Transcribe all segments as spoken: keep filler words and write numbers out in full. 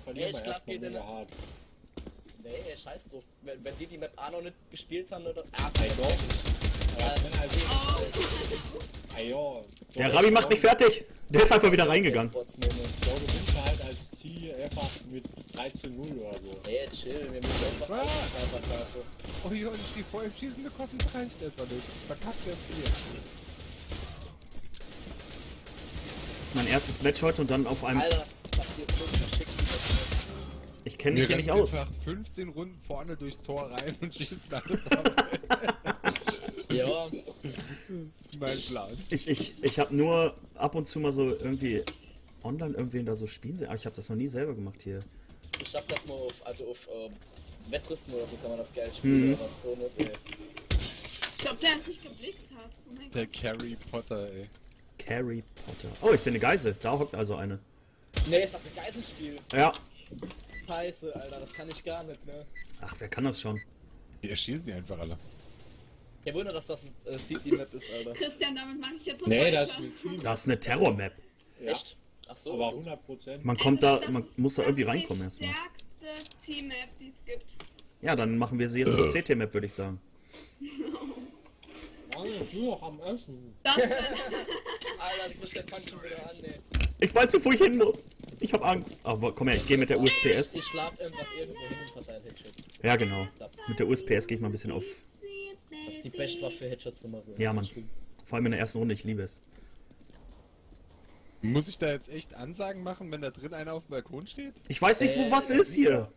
verlieren wir ich glaub, erstmal geht in mega der- hart. Nee, scheiß drauf. Wenn, wenn die die Map auch noch nicht gespielt haben oder... Ah, Ey, doch. Ja, Ja, wenn halt Oh, Ey, jo. Der Rabi macht mich fertig. Der ist einfach wieder reingegangen. Spots nehmen. Ich glaube, wir sind halt als T einfach mit dreizehn null oder so. Ey, chill, wir müssen einfach Ah. einfach dafür. oh hier, und ich stehe vor ihm schießen, der Kopf reicht etwa nicht. Verkackt der Vier. Das ist mein erstes Match heute und dann auf einem... Alter, das, das hier ist so verschickt. Ich kenne mich hier nicht aus. einfach fünfzehn Runden vorne durchs Tor rein und schießen alles ab. Ja, Das ist mein Plan. Ich, ich, ich habe nur ab und zu mal so irgendwie online irgendwen da so spielen sehen, aber ich habe das noch nie selber gemacht hier. ich hab das mal auf, also auf ähm, Wettrüsten oder so kann man das geil spielen, Mhm. aber so nicht, ey. ich glaub, der es nicht geblickt hat. Oh mein Der Gott. Carrie Potter, ey. Harry Potter. Oh, ich sehe eine Geisel. Da hockt also eine. Nee, ist das ein Geiselspiel? Ja. Scheiße, Alter, das kann ich gar nicht, ne? Ach, wer kann das schon? Die erschießen die einfach alle. Ja, wunder, dass das äh, City-Map ist, Alter. Christian, damit mache ich jetzt noch Nee, weiter. das ist mit Team. Das ist eine Terror-Map. Ja. Echt? Ach so. Aber hundert Prozent. Man kommt Also, da, das man ist- muss da irgendwie das reinkommen ist die erstmal. stärkste Team-Map, die es gibt. Ja, dann machen wir sie jetzt zur C T-Map, würde ich sagen. Alles nur noch am Essen. Das Alter, du bist der fängt schon wieder an, ne? Ich weiß nicht, wo ich hin muss. Ich habe Angst. Aber komm her, ich gehe mit der U S P S. Ich schlaf einfach irgendwo hin und verteile Headshots. Ja, genau. Mit der U S P S gehe ich mal ein bisschen auf. Das ist die beste Waffe für Headshots zu machen. Ja, Mann. Vor allem in der ersten Runde, ich liebe es. Muss ich da jetzt echt Ansagen machen, wenn da drin einer auf dem Balkon steht? Ich weiß nicht, wo Äh, was ist hier.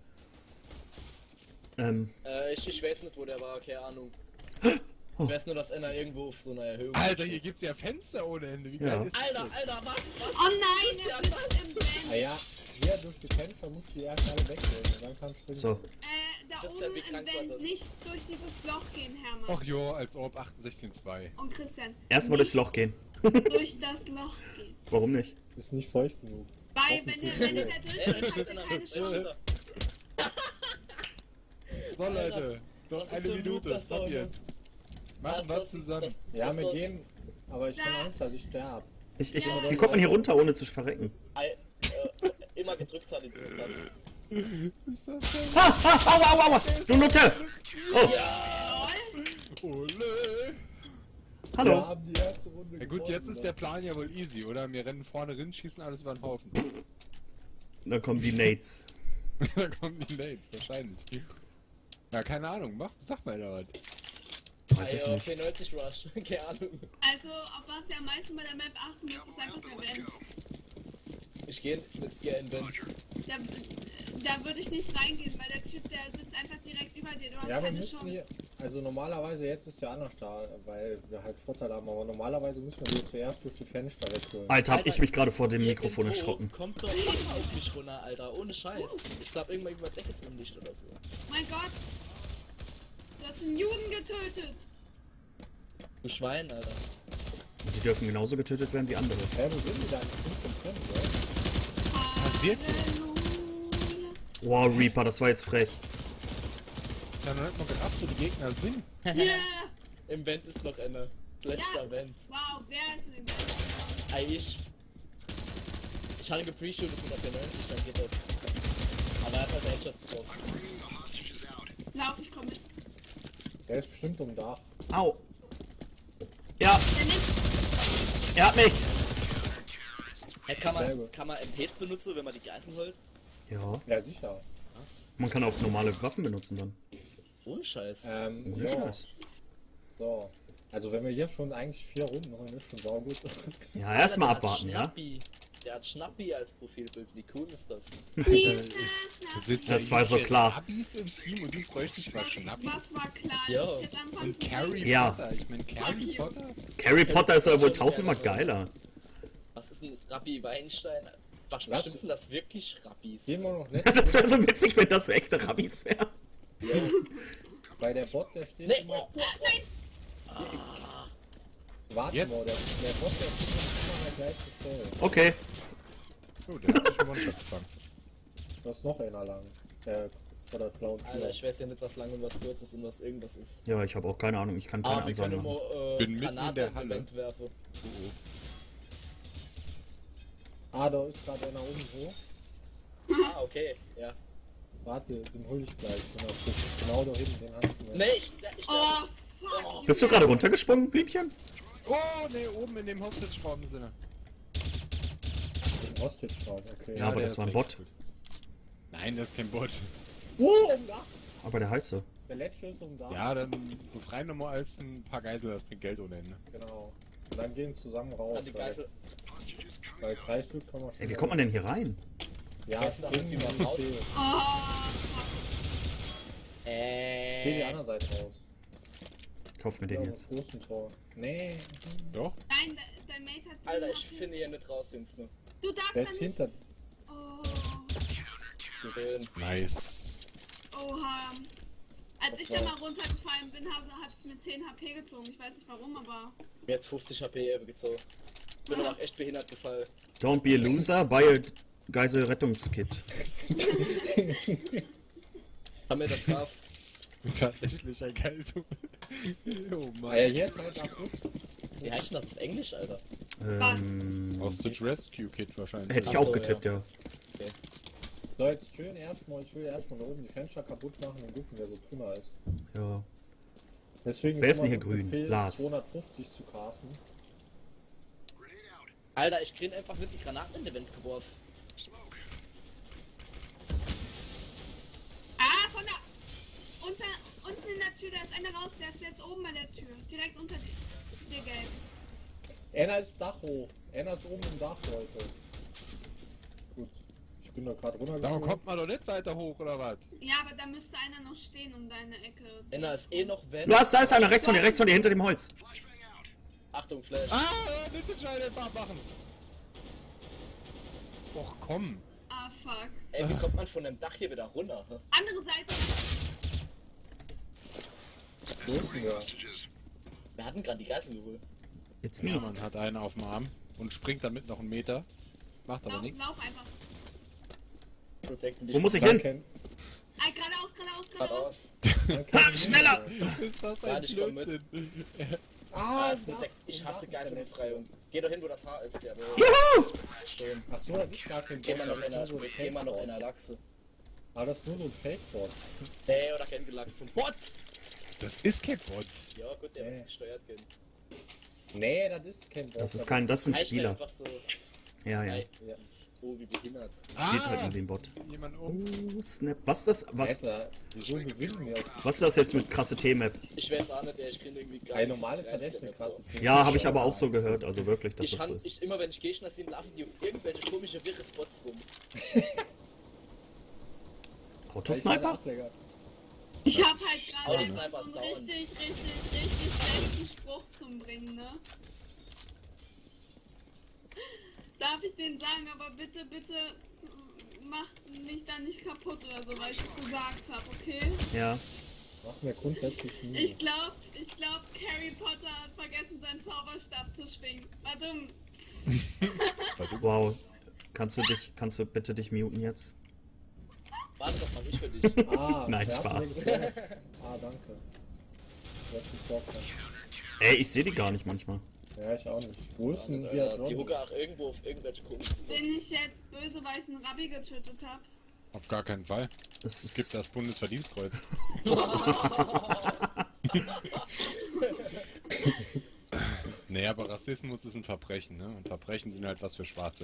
Ähm, Äh, ich, ich weiß nicht, wo der war, keine Ahnung. Ich weiß nur, dass einer irgendwo auf so einer Erhöhung Alter, steht. hier gibt's ja Fenster ohne Ende. Wie Ja. geil ist das? Alter, Alter, was? Was? Oh nein, Christian, er was? sitzt im Band. Ah ja, hier durch die Fenster musst du die erst alle wegnehmen und dann kannst du so. Äh, da Christian, oben wie im krank war Band das? nicht durch dieses Loch gehen, Hermann. Ach jo, als ob achtundsechzig zwei. Und Christian. Erstmal durchs Loch gehen. nicht durch das Loch gehen. Warum nicht? Ist nicht feucht genug. Weil, wenn ihr, wenn ihr da Ey, durchgeht, da habt steht ihr einer. keine Chance. So Leute, das noch ist eine so ein Minute, Loop, das stopp dauert. jetzt. Machen wir zusammen. Ja, das, wir das, gehen. Aber ich habe Da. Angst, dass ich sterbe. Ich, ich, Ja. wie kommt man hier runter, ohne zu verrecken? Ei, äh, immer gedrückt hat, die du hast. Ist das denn? Ha, ha, aua, aua, aua! Du Nutte! Oh, Jawohl. Ole! Wir hallo. haben die erste Runde Ja gut, gewonnen, jetzt ist ne? der Plan ja wohl easy, oder? Wir rennen vorne rein, schießen alles über den Haufen. Da kommen die Nates. Da kommen die Nates, wahrscheinlich. Ja, keine Ahnung, mach, sag mal da was. Weiß ich Ei, nicht. okay, neunzig Rush, keine Ahnung. Also, auf was ihr am meisten bei der Map achten müsst, ist einfach der Band. Ich gehe mit dir in Benz. Da, da würde ich nicht reingehen, weil der Typ, der sitzt einfach direkt über dir. Du hast Ja, wir keine müssen hier. Chance. Also normalerweise jetzt ist ja anders da, weil wir halt Vorteile haben, aber normalerweise müssen wir die zuerst durch die Fenster wegholen. Alter, hab ich mich gerade vor dem Irgendwo Mikrofon erschrocken. Kommt doch Wasser auf mich runter, Alter, ohne Scheiß. Ich glaube, irgendwann über Deck ist undicht oder so. Mein Gott. Du hast einen Juden getötet. Du Schwein, Alter. Und die dürfen genauso getötet werden wie andere. Hä, wo sind die da? Ich bin schon drin, ja? passiert hier? Halleluja. Wow, Reaper, das war jetzt frech. Ich hab noch nicht mal gedacht, wo die Gegner sind. Yeah. Im Vent ist noch einer. Letzter Ja. Vent. Wow, wer ist denn der? Ei, ich. Ich hatte gepreshootet mit der P neunzig, dann geht das. Aber er hat halt Headshot getroffen. Lauf, ich komm mit. Der ist bestimmt um Dach. Au. Ja, Der nicht. er hat mich. Hey, kann Sehr man, gut. kann man M Ps benutzen, wenn man die Geißen holt? Ja, Ja, sicher. Was? man kann auch normale Waffen benutzen dann. Ohne Scheiß. Ähm, Ohne ja. Scheiß. So. Also wenn wir hier schon eigentlich vier Runden holen, ist schon saugut. Ja, erstmal Alter, der abwarten, hat ja? Schnappi. Der hat Schnappi als Profilbild. Wie cool ist das? Nicht Da sind Das war so klar. Abis im Team und du bräuchst dich was schon ab. Was war klar? Ja. Ich jetzt anfangen Und zu Carrie reden. Ja. Potter. Ich mein, Carrie Potter? Harry Potter ist aber wohl schon tausendmal geil, geiler. Was ist ein Rabbi Weinstein? Was, Was? bestimmt sind das wirklich Rabbis? Gehen wir noch nicht. Das wäre so witzig, wenn das so echte Rabbis wären. Weil der Bot, der steht Nee, immer... oh, oh, oh. Warte Jetzt? mal, der, der Bot, der steht immer an der gleichen Stelle. Okay. Oh, der hat sich schon One-Shot gefangen. Da ist noch einer lang. Der vor der blauen Tür. Alter, ich weiß ja nicht, was lang und was kurz ist und was irgendwas ist. Ja, ich habe auch keine Ahnung, ich kann keine Ah, wir Ansagen können machen. mal äh, Bin mitten in Granate der im Halle. Event werfen. Ah, da ist gerade einer oben hoch. Ah, okay, ja. Warte, den hol ich gleich. Genau, genau da hinten, den hast du. Nee, ich, ich Oh, fuck. Oh. Bist du gerade runtergesprungen, Blümchen? Oh, ne, oben in dem Hostage-Raum sind er. Den Hostage-Raum, okay. Ja, aber der das ist war ein weg. Bot. Gut. Nein, das ist kein Bot. Oh, um Dach! Aber der heißt so. Der letzte ist um Dach. Ja, dann befreien wir mal als ein paar Geisel, das bringt Geld ohne Ende. Genau. Und dann gehen zusammen raus. an die Geisel. Weil, weil drei Stück kann man schon. Ey, wie kommt man denn hier rein? Ja, Weißt du damit, irgendwie wie man mal raus- sehen. Oh, fuck. Äh. Geh die andere Seite raus. Kauf mir Ja, den am jetzt. großen Tor. Nee. Doch? Nein, de dein Mate hat zehn Alter, ich H P. finde hier nicht raus, Jungs, ne? Du darfst Der da ist nicht. hinter. Oh, Schön. Nice. oha. Als Das ich war- da mal runtergefallen bin, hat, hat es mir zehn H P gezogen. Ich weiß nicht warum, aber... Mir jetzt fünfzig H P gezogen. Bin aber auch echt behindert gefallen. Don't be a loser, buy a Geisel-Rettungskit. Haben wir das Graf? Tatsächlich ein Geisel. Oh Ah, Mann. ja, hier ist halt kaputt. Wie heißt denn das auf Englisch, Alter? Ähm, Hostage Rescue Kit wahrscheinlich. hätte ich Ach auch so, getippt, ja. So, jetzt schön erstmal, ich will erstmal da oben die Fenster kaputt machen und gucken, wer so drunter ist. Ja. Deswegen Wer ist denn immer hier mit grün? P Lars. zweihundertfünfzig zu kaufen. Alter, ich krieg einfach nicht die Granaten in die Wand geworfen. Ah, von der... Unter, unten in der Tür, da ist einer raus. Der ist jetzt oben bei der Tür. Direkt unter dir, dir gelb. Einer ist Dach hoch. Einer ist oben im Dach, Leute. Gut. Ich bin da gerade Darum runtergeflogen. kommt man doch nicht weiter hoch, oder was? Ja, aber da müsste einer noch stehen um deine Ecke. Enna ist eh noch wenn. Du hast, da ist einer, rechts von dir, rechts von dir, hinter dem Holz. Achtung, Flash. Ah, nicht den Schein einfach machen. Och, komm. Ah, fuck. Ey, wie kommt man von dem Dach hier wieder runter? Hä? Andere Seite. Wo ist denn der? Wir hatten gerade die Geisel geholt. It's Ja, me. man hat einen auf dem Arm und springt damit noch einen Meter. Macht aber Lauf, nichts. lauf einfach. Protecten dich Wo muss ich Dann hin? kenn- Ah, geradeaus, geradeaus, geradeaus. geradeaus. dann kenn Ha, ich schneller! nicht. Ist das Ja, ich komm mit. Ah, ist Dach. Protect- ich Im hasse Dach ist der Geiselbefreiung. Geh doch hin, wo das Haar ist, ja. Juhu! Schön. Ach so, das ist gar kein Geh Bot, mal noch das in ist nur der, so ein jetzt geh mal noch in Fake-Bot. der Lachse. Aber das ist nur so ein Fake-Bot. Nee, oder kein Gelachs vom Bot. Das ist kein Bot. Ja, gut, der Nee. wird's gesteuert gehen. Nee, das ist kein Bot. Das ist kein, das ist ein Heißt Spieler. einfach so. Ja, ja. Ey, Ja. oh, wie behindert. Steht halt in dem Bot. Jemand oben. Oh, Snap. Was ist das? Was, Alter, wieso gewinnen wir? was ist das jetzt mit krasse T-Map? Ich weiß auch nicht, ey, ich krieg irgendwie gar Ein nichts normales rein hat auf echt der eine Map krasse drauf. Ja, habe ich aber auch so gehört. Also wirklich, dass Ich, das so han, ist. ich immer, wenn ich Gegner sehe, laufen die auf irgendwelche komische, wirre Spots rum. Autosniper? Ich hab halt Oh, gerade die so Sniper einen ist down. richtig, richtig, richtig schlechten Spruch zum Bringen, ne? Darf ich den sagen, aber bitte, bitte macht mich da nicht kaputt oder so, weil ich es gesagt habe, okay? Ja. Machen wir grundsätzlich nie. Ich glaub, ich glaub, Harry Potter hat vergessen, seinen Zauberstab zu schwingen. War dumm. Wow. Kannst du dich, kannst du bitte dich muten jetzt? Warte, das mach ich für dich. Ah, Nein, wer hat Spaß. mir gesagt? Ah, danke. Wer hat gesorgt hat. Ey, ich sehe die gar nicht manchmal. Ja, ich auch nicht. Wo ist denn Alter, hier die Johnny? hucke auch irgendwo auf irgendwelche komischen Bin Spots. ich jetzt böse, weil ich einen Rabbi getötet habe? Auf gar keinen Fall. Das Es gibt ist. das Bundesverdienstkreuz. Nee, aber Rassismus ist ein Verbrechen, ne? Und Verbrechen sind halt was für Schwarze.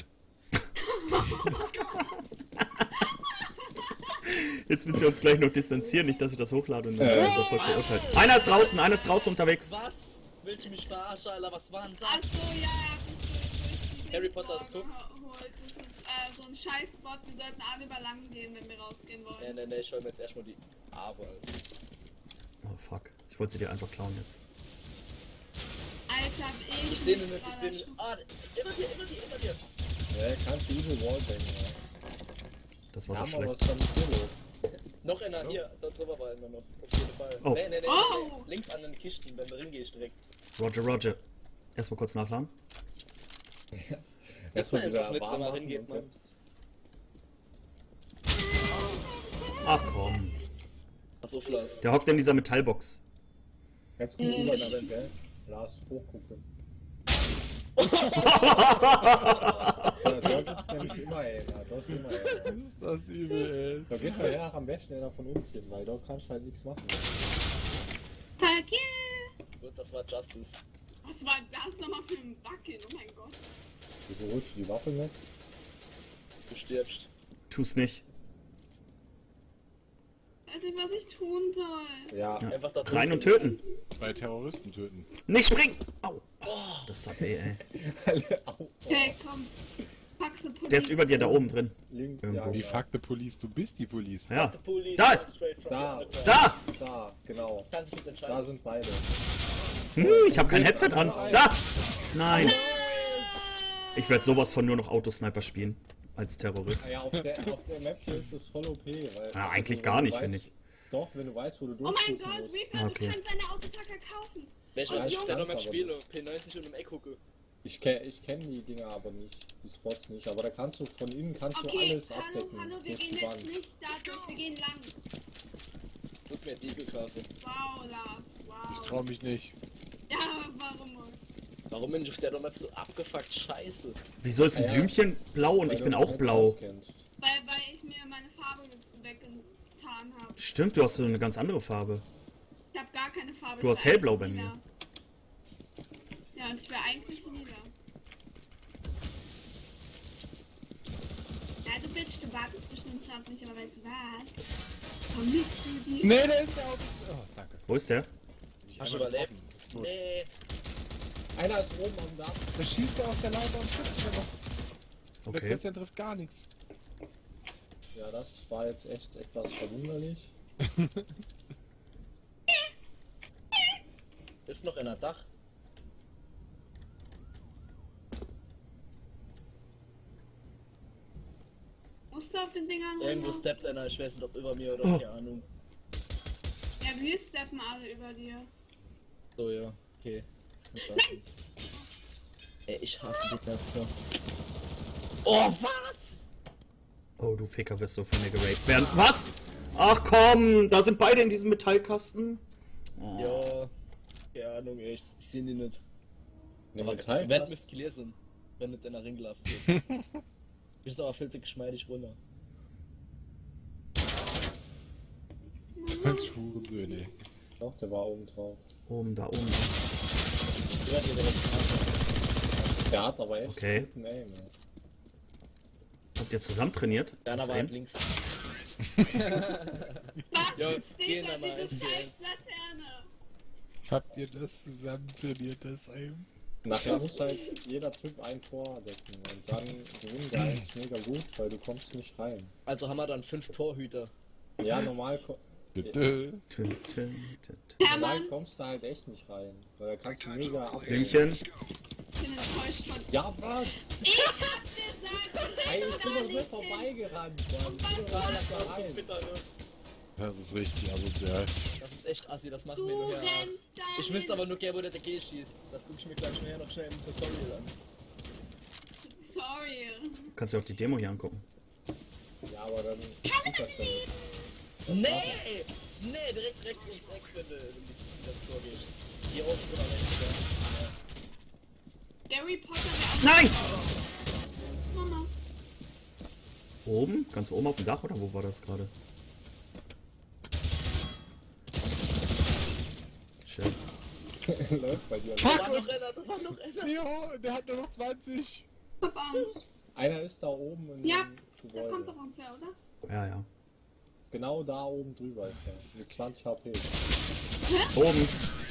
Jetzt müssen wir uns gleich noch distanzieren, nicht, dass ich das hochlade und dann Äh. äh. sofort verurteilt. Einer ist draußen, einer ist draußen unterwegs. Was? Willst du mich verarschen, Alter? Was war denn Ach das? so, ja, er hat mich durch, durch die Harry Dings Potter ist tot. vorgeholt. Das ist äh, so ein Scheißbot. Wir sollten alle über lang gehen, wenn wir rausgehen Nee, wollen. nee, nee, ich hol mir jetzt erstmal die Ave, Alter. Oh fuck. Ich wollte sie dir einfach klauen jetzt. Alter, ich. Ich seh mich nur nicht, ich gerade seh nur. schon- Ah, immer dir, immer dir, immer dir. Ja, kannst du Evil Wallbang, ja. Das war so Ja, aber was schlecht. ist da mit dir los? Noch einer, hier, da drüber war einer noch. Auf jeden Fall. Oh. Nee, nee, nee, Oh. nee. Links an den Kisten, wenn du hingehst direkt. Roger, Roger. Erstmal kurz nachladen. Erst- Erstmal wieder Einfach nicht, wenn warm man machen hingeht, und man. jetzt- Ach komm. Achso, Flas. Der hockt in dieser Metallbox. Jetzt guck über dein Gell? Lars, hochgucken. Da, da sitzt nämlich immer einer, da ist immer einer. Ist das übel, Da geht man ja am besten einer von uns hin, weil da kannst du halt nichts machen. Okay. Gut, das war Justice. Was war das nochmal für ein Wackeln? Oh mein Gott. Wieso holst du die Waffe nicht? Du stirbst. Tu's nicht. Ich weiß nicht, was ich tun soll. Ja, Ja. Einfach da Rein und drücken. töten. Bei Terroristen töten. Nicht springen! Au! Das hat weh, ey. alle au. Okay, komm. Pack the police. Der ist über dir da oben drin. Link, Irgendwo. ja, Wie ja. fuck the police, du bist die Police. Ja. The police Da are ist- straight from Da. the underground. Da! Da, genau. Kannst dich Da entscheiden. sind beide. Hm, ich habe kein Headset an. Da! Nein! Ich werde sowas von nur noch Autosniper spielen. Als Terrorist. Ah ja, auf der, auf der Map hier ist es voll O P. Weil, Ja, eigentlich wenn gar du nicht, weißt- finde ich. Doch, wenn du weißt, wo du Oh mein durchschießen Gott, musst. Reaper, Okay. du kannst eine Autotacker kaufen. Welche Und was ich Jungs- da noch mal aber spiele? nicht. P neunzig und im Eck gucke. Ich kenne ich kenn die Dinger aber nicht, die Spots nicht. Aber da kannst du von innen kannst du Okay, alles hallo, abdecken. hallo, wir durch gehen die jetzt Wand. nicht dadurch, wir gehen lang. Ich muss mir einen Eagle kaufen. Wow, Lars, wow. Ich trau mich nicht. Ja, warum? Warum bin ich auf der Nummer so abgefuckt? Scheiße. Wieso ist ein Ja, ja. Blümchen blau und Weil ich du bin dich auch nicht blau? auskennst. Weil, weil ich mir meine Farbe weggetan habe. Stimmt, du hast so eine ganz andere Farbe. Ich habe gar keine Farbe. Du ich hast bin hellblau eigentlich bei lila. Ja, und ich wäre eigentlich lila. Ja, du Bitch, du wartest bestimmt schon auf mich, aber weißt du was? Komm nicht zu dir. Nee, der ist ja auch. Oh, danke. Wo ist der? Ich Hast du einmal überlebt? getroffen. Ist tot. Nee. Einer ist oben am Dach. Da schießt er auf der Leiter und trifft ihn noch. Der Okay. Christian trifft gar nichts. Ja, das war jetzt echt etwas verwunderlich. Ist noch in der Dach. Oh, Musst du auf den Dingern Irgendwo runter? steppt einer, ich weiß nicht ob über mir oder Oh. keine Ahnung. Ja, wir steppen alle über dir. So, ja. Okay. Lassen. Ey, ich hasse die Knappe. Oh, was? Oh, du Ficker wirst so von mir geraped werden. Was? Ach komm, da sind beide in diesem Metallkasten. Oh. Ja. Keine Ahnung, ey, ich, ich seh die nicht. Ne, Aber Metall, wenn was? müsst clear sind. Wenn nicht in der Ring gelaufen ist. Bist aber viel zu geschmeidig runter. Als Hurensöhne. Doch, der war oben drauf. Oben, da oben. Ja, die direkt. Der hat aber echt Okay. guten Aim, ja. Habt ihr zusammen trainiert? Deiner Das war Aim? halt links. Was? Ja, Steht gehen da wir mal diese eins gegen scheiß eins. Laterne? Habt ihr das zusammen trainiert, das Aim? Nachher muss halt jeder Typ ein Tor decken und dann gewinnt der eigentlich mega gut, weil du kommst nicht rein. Also haben wir dann fünf Torhüter. Ja, normal, ko Dö, dö. Tü, tü, tü, tü. normal Hermann, kommst du halt echt nicht rein, weil da kannst du mega ablenken. Blümchen. ich bin enttäuscht von... Ja, was? Ich hab gesagt, Ey, ich ich bin bin da doch nur nicht hin. vorbeigerannt, Mann. Ich bin doch gar nicht da rein. Bitter, ne? Das ist richtig asozial. Das ist echt assi, das macht Du mir nur her. rennst da Ich hin. wüsste aber nur gerne, wo der D G schießt. Das guck ich mir gleich nachher noch schnell im Tutorial an. Sorry. Kannst du auch die Demo hier angucken. Ja, aber dann sieht das ja nicht. Nee! Nee, direkt rechts ums Eck, wenn du wenn du in das Tor gehst. Hier oben oder rechts, ja. Harry Potter wäre auch... Nein! Mama. Oben? Ganz oben auf dem Dach oder wo war das gerade? Schön. Läuft bei dir. Da war noch einer, da war noch einer. Ja, der hat nur noch zwanzig. Verdammt. Einer ist da oben in Ja, dem Da Gebäude. kommt doch ungefähr, oder? Ja, ja. Genau da oben drüber ist er. Mit zwanzig H P. Oben.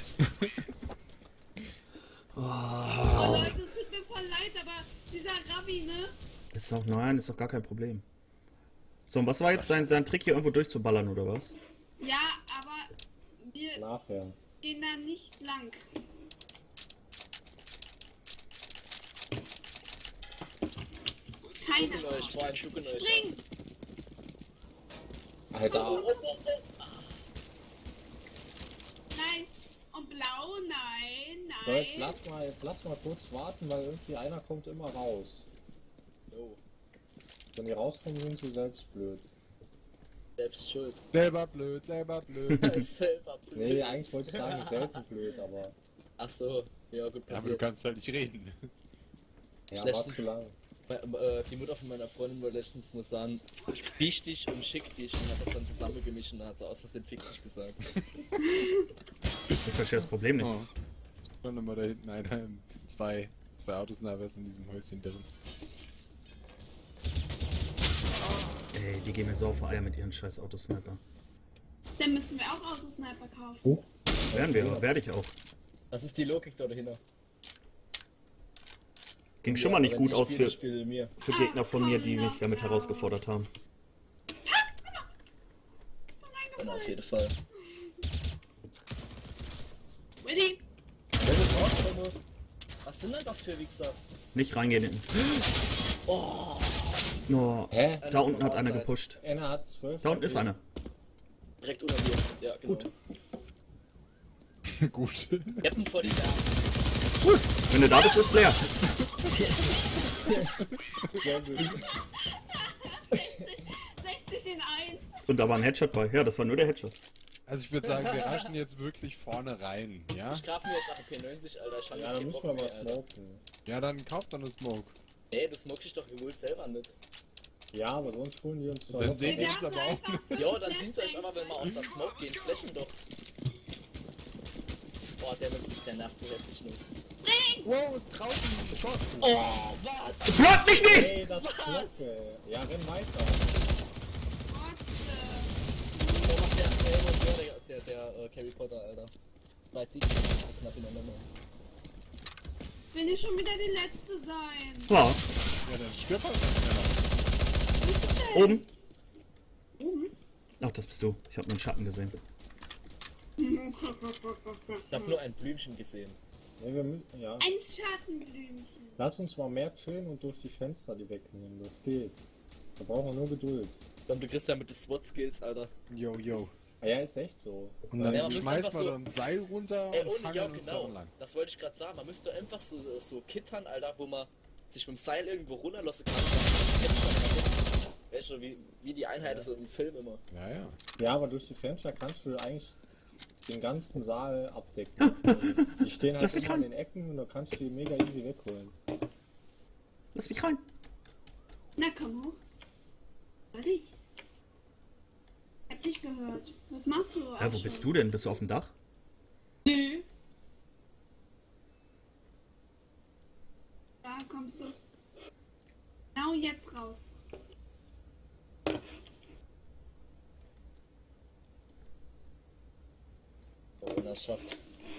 Oh Oh, Leute, es tut mir voll leid, aber dieser Rabbi, ne? ist doch, nein, ist doch gar kein Problem. So, und was war jetzt sein, sein Trick hier irgendwo durchzuballern oder was? Ja, aber wir Nachher. gehen da nicht lang. Keiner. Ducken euch, vor allem ducken euch. Spring! Alter, Nice. Und blau? Nein, so, nein. jetzt lass mal, jetzt lass mal kurz warten, weil irgendwie einer kommt immer raus. Jo, Wenn die rauskommen, sind sie selbst blöd. selbst schuld. Selber blöd, selber blöd. Selber blöd. Nee, eigentlich wollte ich sagen, selten blöd, aber Ach so, ja gut Aber du passiert. kannst halt nicht reden. ja, war Schlechtens. zu lang. Äh, die Mutter von meiner Freundin wollte letztens nur sagen, fisch dich und schick dich und hat das dann zusammengemischt und dann hat sie aus Versehen fick dich gesagt. Ich verstehe das Problem nicht. Oh. Schon immer da hinten einer, zwei, zwei Autosnipers in diesem Häuschen drin. Ey, die gehen mir so auf die Eier mit ihren scheiß Autosniper. Dann müssen wir auch Autosniper kaufen. Huch. Werden wir, werde ich auch. Das ist die Logik da dahinter. Ging schon mal nicht wenn gut ich aus spiele, für, spiele mir. für Gegner von mir, die mich damit herausgefordert haben. Ja, auf jeden Fall. Ready? Was sind denn das für Wichser? Nicht reingehen hinten. Oh, No, Hä? da unten hat einer gepusht. Einer hat zwölf. Da unten ist einer. direkt unter mir. Ja, genau. Gut. Gut. Deppen vor die Berge. Gut, wenn du da bist, ist es leer. Sehr gut. sechzig in eins. Und da war ein Headshot bei. Ja, das war nur der Headshot. Also ich würde sagen, wir raschen jetzt wirklich vorne rein, ja? Ich graf mir jetzt A K neunzig, Alter. Ich hab Ja, jetzt da keinen müssen Bock wir mehr, mal Alter. smoken. Ja, dann kauft dann eine Smoke. Nee, du smokst dich doch wohl selber nicht. Ja, aber sonst holen die uns zwar Dann noch- sehen Wir wir uns hatten aber auch einfach nicht. fünf Jo, dann sind's euch Flashbangs. aber, wenn wir aus der Smoke gehen, flashen doch. Boah, der, der nervt so heftig nur. Wow, draußen Short. Oh, was? Block mich nicht! Ey, das ist Knocke. Ja, renn weiter. What Oh, macht der, der, der, der, der, äh, Harry Potter, Alter. Zwei Dicks, so knapp ineinander. the... Will ich schon wieder die Letzte sein? Ja, Ja, dann stirbt halt schneller. Wo ist sie denn? oben. Oben? Ach, das bist du. Ich habe nur einen Schatten gesehen. Ich hab nur ein Blümchen gesehen. Nee, wir, mü- ja. Ein Schattenblümchen. Lass uns mal mehr chillen und durch die Fenster die wegnehmen. Das geht. Da brauchen wir nur Geduld. Und du kriegst ja mit den SWAT-Skills, Alter. Yo, yo. Ah ja, ist echt so. Und Ja, dann man müsste schmeißt einfach man so- dann ein Seil runter Ey, und und ja, hangeln uns da genau. lang. Das wollte ich gerade sagen. Man müsste einfach so, so kittern, Alter, wo man sich mit dem Seil irgendwo runterlassen kann. Weißt du, wie, wie die Einheit so im Film immer. Ja, ja. Ja, aber durch die Fenster kannst du eigentlich den ganzen Saal abdecken. Die stehen halt Lass mich immer an rein. den Ecken und da kannst du die mega easy wegholen. Lass mich rein. Na komm hoch. Warte ich. Hab dich gehört. Was machst du? Ja, wo bist du denn? Bist du auf dem Dach? Nee. Da kommst du. Genau jetzt raus. Oh, wenn er es schafft.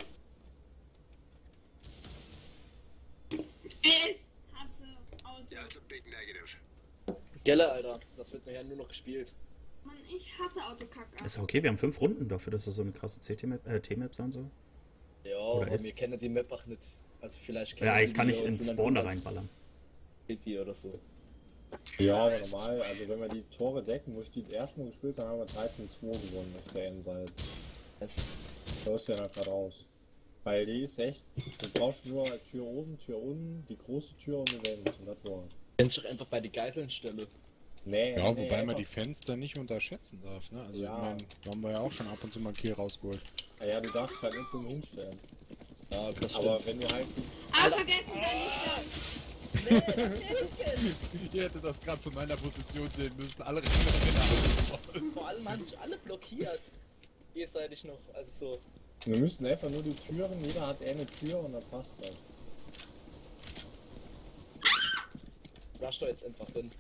Ich hasse Auto. Gelle, Alter. Das wird nachher nur noch gespielt. Mann, ich hasse Autokacke. Ist okay, wir haben fünf Runden dafür, dass das so eine krasse C T-Map äh, T-Map sein soll. Ja, Oder aber ist- wir kennen die Map auch nicht. Also vielleicht kennen Ja, die ich kann die nicht und ins sind dann Spawn da gut als reinballern. City oder so. Ja, aber normal, also wenn wir die Tore decken, wo ich die das erste Mal gespielt habe, haben wir dreizehn zwei gewonnen auf der Endseite. Es, So ist ja noch gerade aus. Weil die ist echt, du brauchst nur Tür oben, Tür unten, die große Tür und eine Wand und das war. wenn ich doch einfach bei die Geiseln stelle. Nee, Ja, nee, wobei man einfach- die Fenster nicht unterschätzen darf, ne? Also Ja. ich meine, da haben wir ja auch schon ab und zu mal einen Kill rausgeholt. Ah ja, du darfst halt nicht dumm hinstellen. Ja, das Aber stimmt. wenn du halt Ah, vergessen wir nicht das. Ihr hättet das gerade von meiner Position sehen müssen. Alle rennen. Vor allem haben sich alle blockiert. Vielseitig noch. Also so. wir müssen einfach nur die Türen, jeder hat eine Tür und dann passt das. Rush doch jetzt einfach hin.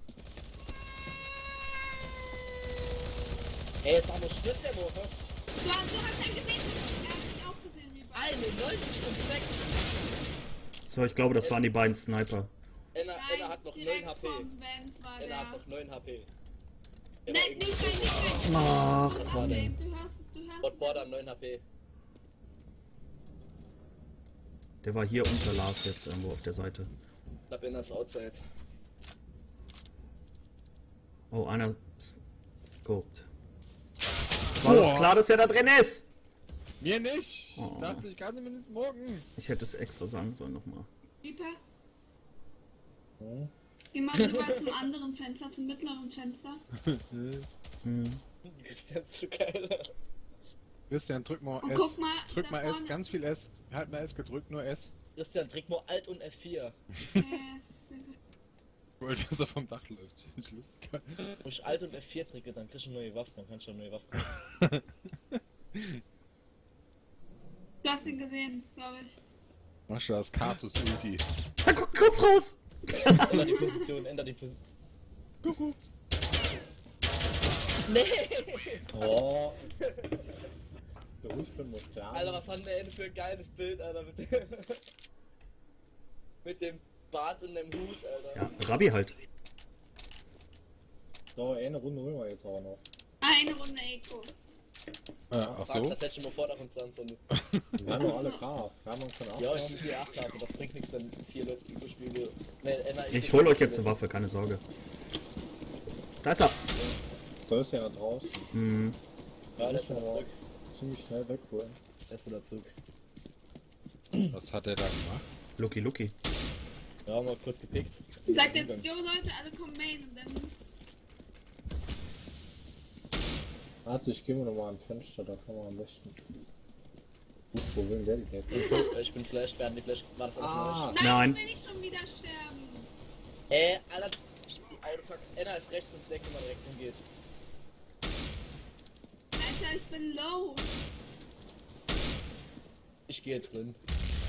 Ey, sag mal, stirbt der Woche? Du hast, du hast ja gesehen, er hat dich auch gesehen, wie bei. einundneunzig und sechs. So, ich glaube, das waren die beiden Sniper. Enna, Nein, Enna hat noch neun direkt H P. vom Vent war Enna der. hat noch neun H P. Der Nein, war nicht irgendwie- rein, nicht rein. Ach, Das war komm. der. Babe, du hörst es, du hörst Bot es. Border neun H P. Der war hier unter Lars jetzt irgendwo auf der Seite. Ich glaub, Enna ist outside. Oh, einer scoped. Es war doch Boah. klar, dass er da drin ist! Mir nicht! Oh. Ich dachte, ich kann zumindest morgen. Ich hätte es extra sagen sollen nochmal. Viper, Hm? geh mal rüber zum anderen Fenster, zum mittleren Fenster. Hm. Christian ist so geil. Christian, drück mal Und S. guck mal, Drück da mal S, vorne. ganz viel S. Halt mal S gedrückt, nur S. Christian, drück mal Alt und F vier. Ja, das ist sehr gut. wollte, dass er vom Dach läuft. Ist lustiger. Wo ich Alt und F vier drücke, dann krieg ich eine neue Waffe, dann kann ich eine neue Waffe kriegen. Du hast ihn gesehen, glaube ich. Mach du das Katus Ulti. Da guckt ein Kopf raus! Änder die Position, änder die Position. Du guckst. Nee! Oh. Der Ruhigkönnen muss sterben. Alter, was hat der denn für ein geiles Bild, Alter, mit dem, mit dem Bart und dem Hut, Alter. Ja, Rabbi halt. So, eine Runde holen wir jetzt aber noch. Eine Runde Eco. Äh, ach Fuck, so. das hätte ich mal vor nach uns an, so eine... Wir haben doch alle Kraft. Wir haben uns von Ja, ich muss hier acht haben, das bringt nichts, wenn vier Leute Eco spielen. Nee, Enna, Ich hol euch jetzt eine Waffe, keine Sorge. Da ist er. Da ist ja da draußen. Hm. Ja, der ist wieder Müssen wir zurück. ziemlich schnell wegholen. Der ist wieder zurück. Was hat er da gemacht? Lucky, Lucky. Ja, haben wir kurz gepickt. Sagt jetzt, yo Leute, alle kommen Main und dann... Warte, ich geh mir nochmal ein Fenster, da kann man am besten. Gut, wo will der die Kette? Ich bin Flash, werden die Flash... War das alles Ah. Flash? Nein. Nein, will ich schon wieder sterben. Äh, Alter, die Autotakt... Enna ist rechts ums Eck, wenn man direkt hingeht. Alter, ich bin low. Ich gehe jetzt drin.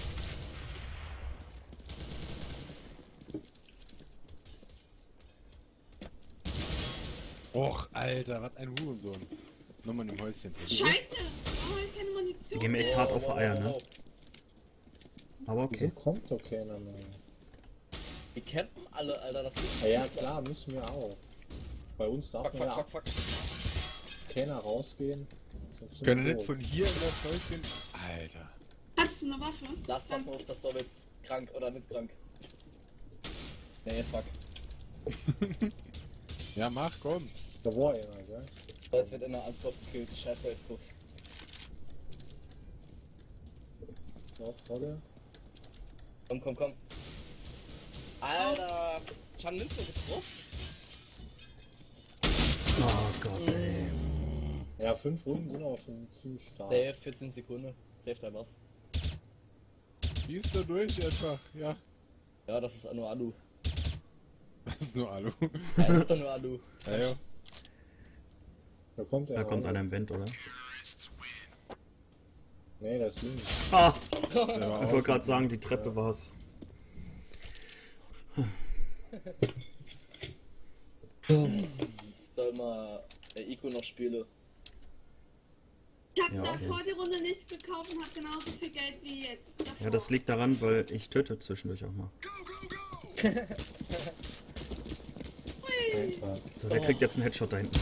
Och, Alter, was ein Hurensohn. Nochmal im Häuschen. Scheiße. Warum habe ich keine Munition? Die gehen mir echt hart auf die Eier, ne? Aber Wieso okay. kommt doch keiner mehr? Die campen alle, Alter, das gibt's Ja, ja nicht. klar, müssen wir auch. Bei uns darf Fuck, man fuck, ja fuck, fuck. keiner rausgehen. Sonst sind Können wir nicht tot. von hier in das Häuschen. Alter. Hast du eine Waffe? Lass pass mal auf, dass da wird krank oder nicht krank. Nee, fuck. Ja, mach, komm. Da war einer, gell? So, jetzt wird Enna ans Kopf gekillt. Scheiße, der ist drauf. Noch volle. Komm, komm, komm. Alter, Chan Minsko getroffen. Oh Gott, ey. Ja, fünf Runden sind auch schon ziemlich stark. Nee, vierzehn Sekunden. Safe time off. Schieß da durch einfach. Ja. Ja, das ist nur Alu. Das ist nur Alu. Ja, das ist doch nur Alu. Ja, ja. Da kommt er. Da kommt einer im Vent, oder? Nee, das ist links. Ah! Der war Ich außen. wollte gerade sagen, die Treppe war's. Jetzt soll mal der Ico noch spielen. Ich habe Ja, okay. davor die Runde nichts gekauft und habe genauso viel Geld wie jetzt. Davor. Ja, das liegt daran, weil ich töte zwischendurch auch mal. Alter. So, der kriegt jetzt einen Headshot da hinten.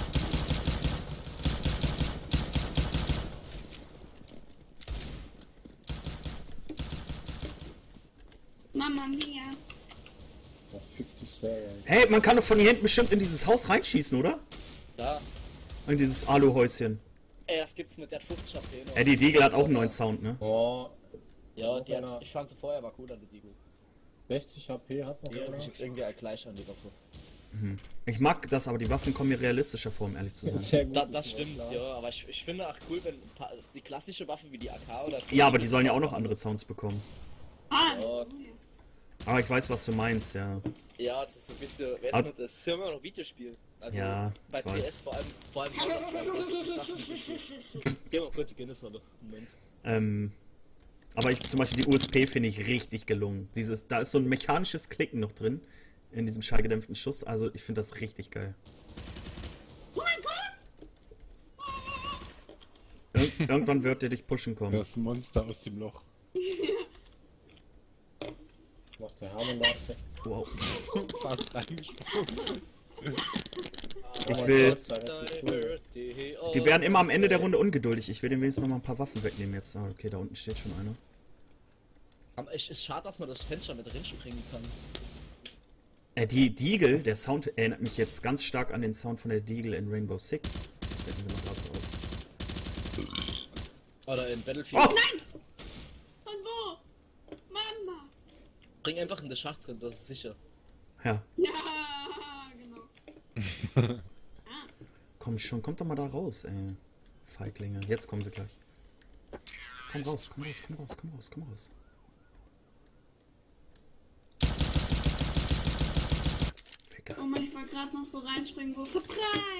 Mama mia. Oh, fick dich selber. Hey, man kann doch von hier hinten bestimmt in dieses Haus reinschießen, oder? Da. In dieses Aluhäuschen. Ey, das gibt's nicht, der hat fünfzig H P noch. Eddie Deagle hat auch einen neuen Sound, ne? Oh, Ja, die Einer- hat, ich fand sie vorher war cooler, die Digo. sechzig H P hat noch Die ist einer. sich jetzt irgendwie gleich an die Waffe. Ich mag das, aber die Waffen kommen mir realistischer vor, um ehrlich zu sein. Sehr gut. Da, ist das mir stimmt, klar. ja, aber ich, ich finde auch cool, wenn ein paar, die klassische Waffe wie die A K oder... Ja, aber die sollen ja auch noch andere Sounds bekommen. Ah, Ja. Aber ich weiß, was du meinst, ja. Ja, das ist so ein bisschen, wer ist Ab- mit, das ist ja immer noch Videospiel. Also Ja, bei ich C S weiß. vor allem, vor allem das, das, das ist ein Videospiel. Geh mal kurz die Guinness-Rolle. Moment. Ähm, aber ich zum Beispiel die U S P finde ich richtig gelungen. Dieses, da ist so ein mechanisches Klicken noch drin in diesem schallgedämpften Schuss. Also ich finde das richtig geil. oh mein Gott! Ir irgendwann wird der dich pushen kommen. Das Monster aus dem Loch. Macht der Hermann das? Wow. Fast reingesprungen. Ich will. Deine Birthday, oh, Die werden immer am Ende der Runde ungeduldig. Ich will dem wenigstens noch mal ein paar Waffen wegnehmen jetzt. Ah, okay, da unten steht schon einer. Aber es ist schade, dass man das Fenster mit reinspringen kann. Äh, die Deagle, der Sound erinnert mich jetzt ganz stark an den Sound von der Deagle in Rainbow Six. Fällt mir gerade so auf. Oder in Battlefield. Oh! Von wo? Mama! Bring einfach in den Schacht drin, das ist sicher. Ja, Ja, genau. komm schon, kommt doch mal da raus, ey. Feiglinge. Jetzt kommen sie gleich. Komm raus, komm raus, komm raus, komm raus, komm raus. wollte gerade noch so reinspringen, so Surprise!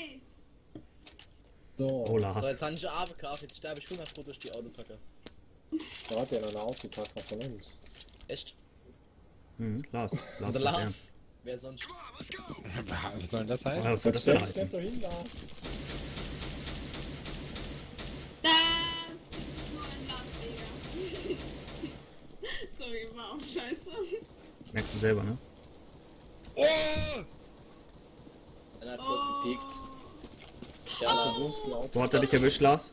So, Oh, So, jetzt Lars. habe ich A F K, jetzt sterbe ich hundert Pro durch die Autotacker. da hat ja noch eine Autotacker von uns. Echt? Hm, Lars. Lars. Der mit Lars. Wer sonst? Was soll das R. heißen? Was soll das denn Stell heißen? dich doch hin, da. Das gibt nur in Las Vegas. Sorry, war auch scheiße. Merkst du selber, ne? Oh! Einer hat kurz Oh. gepiekt. Du Ja, Lars. wirst die Auto- Wo hat er dich erwischt, Lars?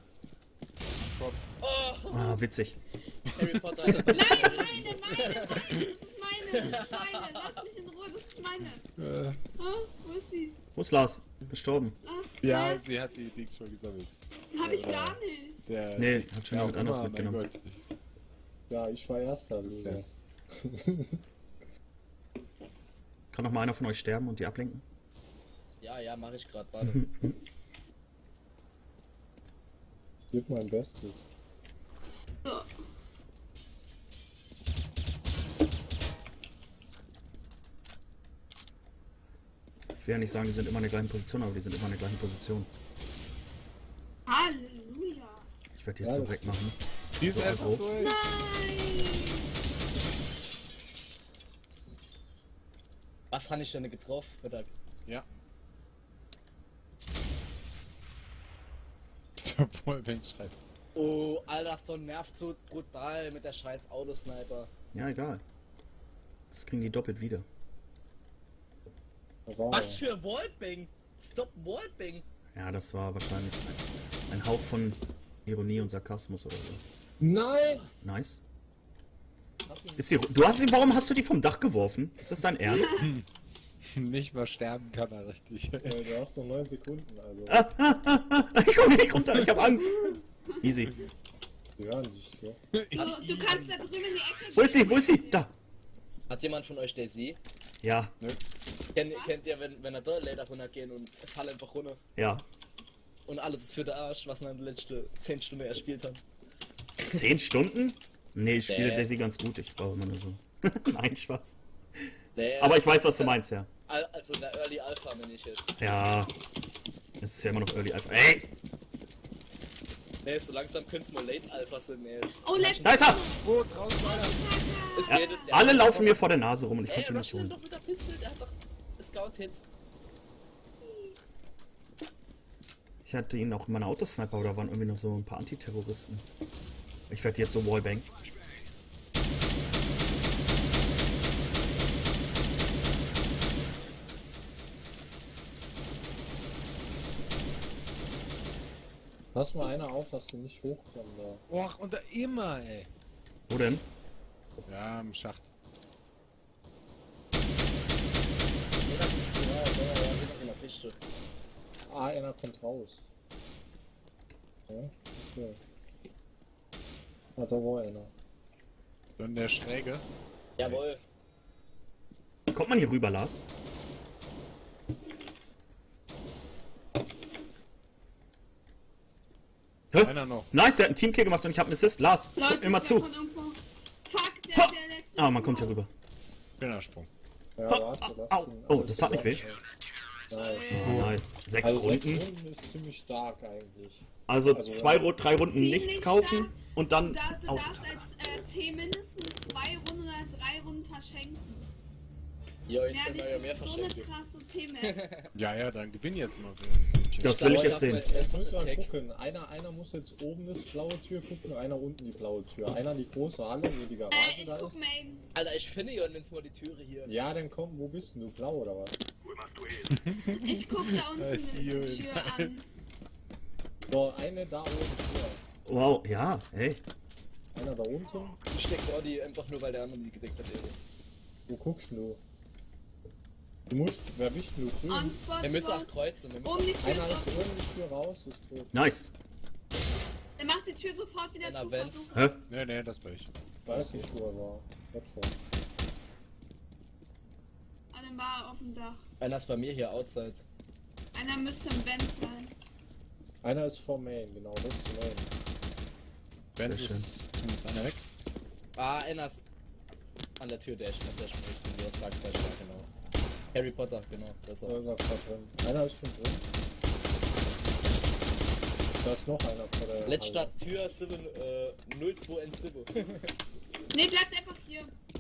Oh, Ah, witzig. Harry Potter. Nein, meine, meine! Das ist meine! Das ist meine! Lass mich in Ruhe, das ist meine! Äh, Ah, wo ist sie? Wo ist Lars? Gestorben. Ah, ja, hä? sie hat die Dings schon gesammelt. Hab ich gar nicht. Der, Nee, hat schon wer jemand auch anders immer, mein mitgenommen. Gott. Ja, ich war erster, du Ja. warst. Kann noch mal einer von euch sterben und die ablenken? Ja, ja, mache ich gerade. Warte. Gib mein Bestes. So. Ich will ja nicht sagen, die sind immer in der gleichen Position, aber die sind immer in der gleichen Position. Halleluja. Ich werde die Ja, jetzt so das- wegmachen. Die ist So einfach aggro. durch. Nein! Was habe ich denn getroffen? Mittag? Ja. Der Paulbank schreibt. Oh, Alter, das nervt so brutal mit der scheiß Autosniper. Ja, egal. Das kriegen die doppelt wieder. Da war Was er. für Wallbang? Stop Wallbang! Ja, das war wahrscheinlich ein, ein Hauch von Ironie und Sarkasmus oder so. Nein! Nice. Ist die, du hast ihn, warum hast du die vom Dach geworfen? Ist das dein Ernst? Nicht mal sterben kann er richtig. Äh, du hast noch neun Sekunden, also. Ich komme nicht runter, ich habe Angst. Easy. Die hören dich, ja. So, du kannst da drüben in die Ecke Wo ist sie? gehen. Wo ist sie? Da. Hat jemand von euch Daisy? Ja, Kennt, kennt ihr, wenn, wenn er dort Leder runtergehen und fall einfach runter? ja. Und alles ist für den Arsch, was wir in den letzten zehn Stunden erspielt haben. Zehn Stunden? Nee, ich spiele Äh. Daisy ganz gut. Ich brauche immer nur so. Nein, Spaß. Nee, Aber ich weiß, was du meinst, ja. Al- Also in der Early Alpha bin ich jetzt. Ja. Es ist ja immer noch Early Alpha. Ey! Nee, so langsam könnte es mal Late Alpha sein, ey. Oh, letztes Da ist er! Oh, draußen weiter. Es Ja, geht, der alle hat- laufen mir vor der Nase rum und ich Ey, konnte ihn nicht rushen ihn holen. doch mit der Pistole, der hat doch Scout-Hit. Ich hatte ihn auch in meiner Autosniper, aber da waren irgendwie noch so ein paar Antiterroristen. Ich werde jetzt so Wallbang. Pass mal einer auf, dass du nicht hochkommen da. Och, und da immer, ey. Wo denn? Ja, im Schacht. Nee, das ist ja, ja, ja, ja, in der Piste. Ah, einer kommt raus. Ja, okay. Ah, da war einer. So in der Schräge. Jawohl. Kommt man hier rüber, Lars? Hä? Einer noch. Nice, der hat einen Teamkill gemacht und ich habe einen Assist. Lars, Leute, guck mir mal ich zu. hab von irgendwo... Fuck, der, Ha! der letzte... Ah, man kommt hier rüber. Spinnersprung. Ja, Ha, warte, lass au. ihn- Oh, alles das tat nicht weh. Nice. Oh, nice. Sechs Also sechs Runden. Runden ist ziemlich stark eigentlich. Also Also, zwei, ja. Ru- drei Runden Ziemlich nichts kaufen stark. und Du, dann darf, du darfst Autotacker. als äh, T mindestens zwei Runden oder drei Runden verschenken. Jo, jetzt Mehr können nicht, wir ja mehr das ist so eine verschenken. krasse T-Map. Ja, ja, dann gewinn jetzt mal. Das will ich Aber jetzt sehen. darf man Jetzt müssen wir Tech- gucken. Einer, einer muss jetzt oben das blaue Tür gucken und einer unten die blaue Tür. Einer die große Halle, wo die Garage äh, ich da guck ist. Main. Alter, ich finde ja jetzt mal die Türe hier. Ja, dann komm, wo bist denn du? Blau oder was? Ich guck da unten I see die you Tür in- an. So, eine da oben Tür. Wow, ja, hey. Einer da unten. Ich steck da die einfach nur, weil der andere die gedeckt hat, ey. Wo guckst du? Du musst, wer bist du drüben? On Spot. Wir müssen auch Spot. kreuzen. Wir müssen Um die Einer Tür ist raus. oben die Tür raus, ist tot. Nice. Der macht die Tür sofort wieder In zu. Avents. versuch- Hä? Nee, nee, das war ich. Weiß nicht, wo er war. Jetzt schon. Einer war auf dem Dach. Einer ist bei mir hier outside. Einer müsste im Vent sein. Einer ist vor Main, genau, das ist Main. Benz Sehr schön. ist zumindest einer weg. Ah, einer ist an der Tür, der ich der springt zu mir. Das Fragezeichen, ja, genau. Harry Potter, genau. Das Da auch. ist er gerade drin. Einer ist schon drin. Da ist noch einer vor der. Letzter Tür sieben, äh, null zwei eins sieben. Nee, bleibt einfach hier.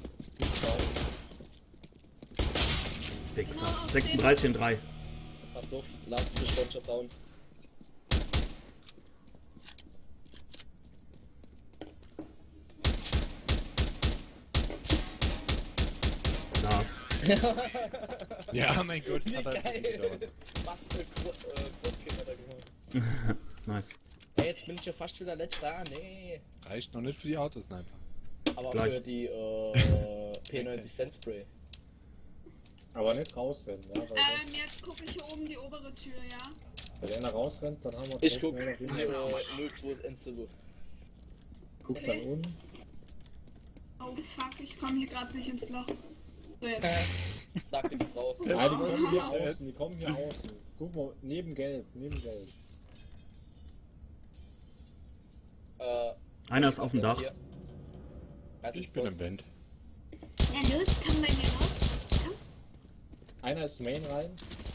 Wichser. Genau, auf sechsunddreißig in drei. Pass auf, last fish one shot down. Lars. Ja, mein Gott, Wie hat halt ein bisschen geil! gedauert. Was für Quad-Kind hat er gemacht. Nice. Hey, jetzt bin ich ja fast wieder letzter. Ah, nee. Reicht noch nicht für die Autosniper. Aber Gleich. für die äh, P neunzig Cent Spray. Aber nicht rausrennen, ja? Weil Ähm, sonst, jetzt gucke ich hier oben die obere Tür, ja? wenn einer rausrennt, dann haben wir Ich direkt guck mehr äh, noch hinten. null zwei eins sieben. Guck dann um. Oh fuck, ich komme hier gerade nicht ins Loch. So jetzt. Sagte die Frau. Ah, die kommen hier außen, die kommen hier außen. Guck mal, neben Gelb, neben Gelb. Äh, Einer ist auf dem Dach. hier. Also Ich bin im Band. Ja, los, komm bei mir raus. Komm. Einer ist Main rein.